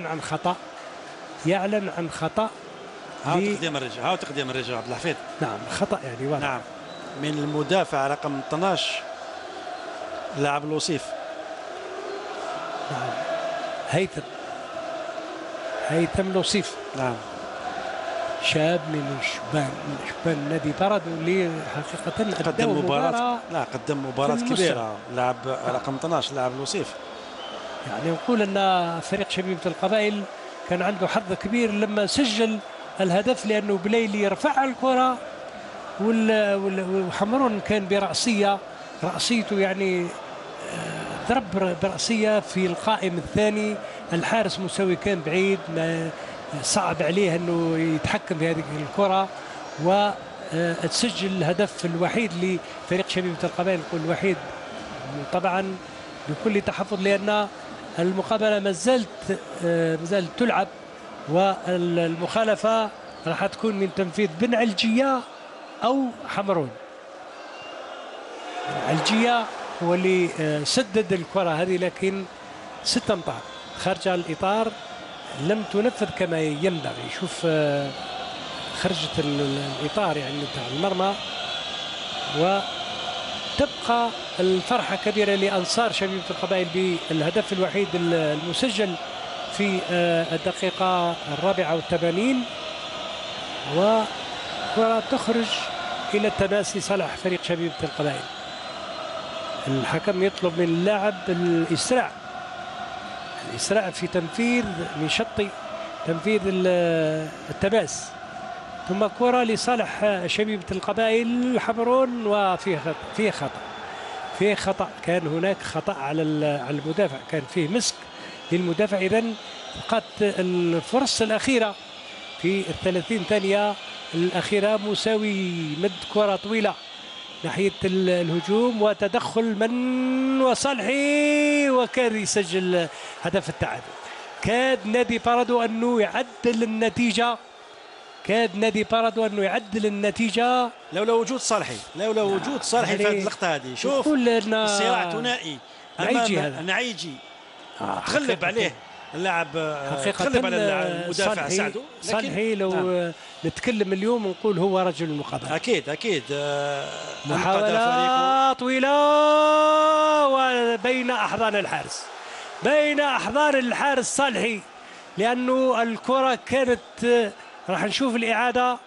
عن خطأ. هاو تقديم الرجل عبد الحفيظ. نعم، خطأ يعني واضح. نعم، من المدافع رقم 12 لاعب الوصيف. نعم، هيثم الوصيف. نعم، شاب من شبان نادي بارادو اللي حقيقة قدم مباراة كبيرة. لاعب رقم 12 لاعب الوصيف. يعني نقول أن فريق شبيبة القبائل كان عنده حظ كبير لما سجل الهدف، لأنه بليلي يرفع الكرة وحمرون كان رأسيته يعني ضرب برأسية في القائم الثاني. الحارس مساوي كان بعيد، ما صعب عليه أنه يتحكم في هذه الكرة، وتسجل الهدف الوحيد لفريق شبيبة القبائل. نقول الوحيد طبعا بكل تحفظ، لأن المقابلة ما زالت تلعب، والمخالفة راح تكون من تنفيذ بن علجية أو حمرون. علجية هو اللي سدد الكرة هذه، لكن 6 أمتار خارج الإطار، لم تنفذ كما ينبغي. شوف خرجت الإطار يعني بتاع المرمى، وتبقى الفرحة كبيرة لأنصار شبيبة القبائل بالهدف الوحيد المسجل في الدقيقة 84، وكرة تخرج إلى التماسي صالح فريق شبيبة القبائل. الحكم يطلب من اللاعب الإسراع في تنفيذ من شطي تنفيذ التماس، ثم كرة لصالح شبيبة القبائل حمرون، وفيه خطأ. كان هناك خطأ على المدافع، كان فيه مسك للمدافع. إذن قد الفرص الأخيرة في 30 ثانية الأخيرة مساوي، مد كرة طويلة ناحية الهجوم وتدخل وصالحي، وكان يسجل هدف التعادل. كاد نادي بارادو أنه يعدل النتيجة، لولا وجود صالحي في هذه اللقطة هذه. شوف الصراع ثنائي أمام نعيجي، تغلب عليه اللاعب حقيقة تغلب على المدافع ساعده. صالحي لو نتكلم اليوم ونقول هو رجل المقابلة. أكيد محاولة طويلة وبين أحضان الحارس، بين أحضان الحارس صالحي، لأنه الكرة كانت راح نشوف الإعادة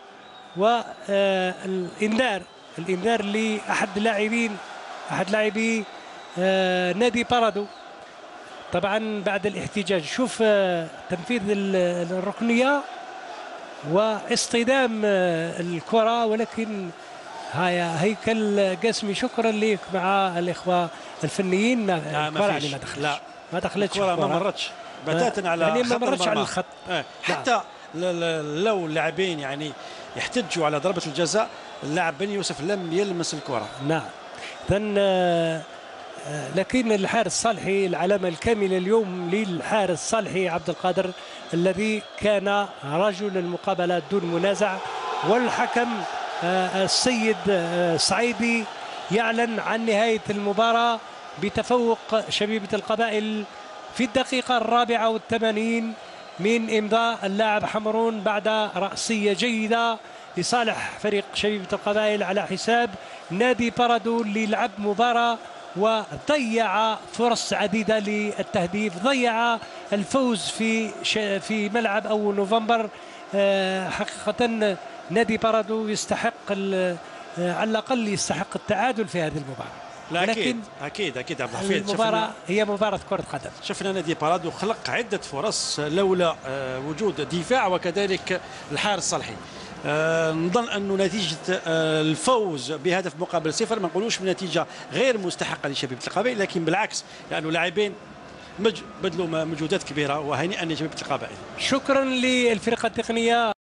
والإنذار لأحد لاعبي نادي بارادو طبعا بعد الاحتجاج. شوف تنفيذ الركنية واصطدام الكرة، ولكن هيكل قاسمي شكرا لك مع الإخوة الفنيين. الكرة ما دخلتش الكرة ما مرتش بتاتا على يعني ما مرتش على الخط. حتى لو اللاعبين يعني يحتجوا على ضربة الجزاء، اللاعب بن يوسف لم يلمس الكرة. نعم. إذن لكن الحارس صالحي العلامة الكاملة اليوم للحارس صالحي عبد القادر الذي كان رجل المقابلة دون منازع. والحكم السيد صعيدي يعلن عن نهاية المباراة بتفوق شبيبة القبائل في الدقيقة 84 من إمضاء اللاعب حمرون بعد رأسية جيدة لصالح فريق شبيبة القبائل على حساب نادي بارادو اللي لعب مباراة وضيع فرص عديدة للتهديف، ضيع الفوز في ملعب أول نوفمبر. حقيقة نادي بارادو يستحق على الأقل يستحق التعادل في هذه المباراة. لكن أكيد عبد الحفيظ، المباراة هي مباراة كرة قدم. شفنا نادي بارادو خلق عدة فرص لولا وجود دفاع وكذلك الحارس صالحي. نظن أنه نتيجة الفوز بهدف مقابل 0 ما نقولوش بنتيجة غير مستحقة لشبيبة القبائل، لكن بالعكس لأنه لاعبين بذلوا مجهودات كبيرة، وهنيئا لشبيبة القبائل. شكرا للفرقة التقنية.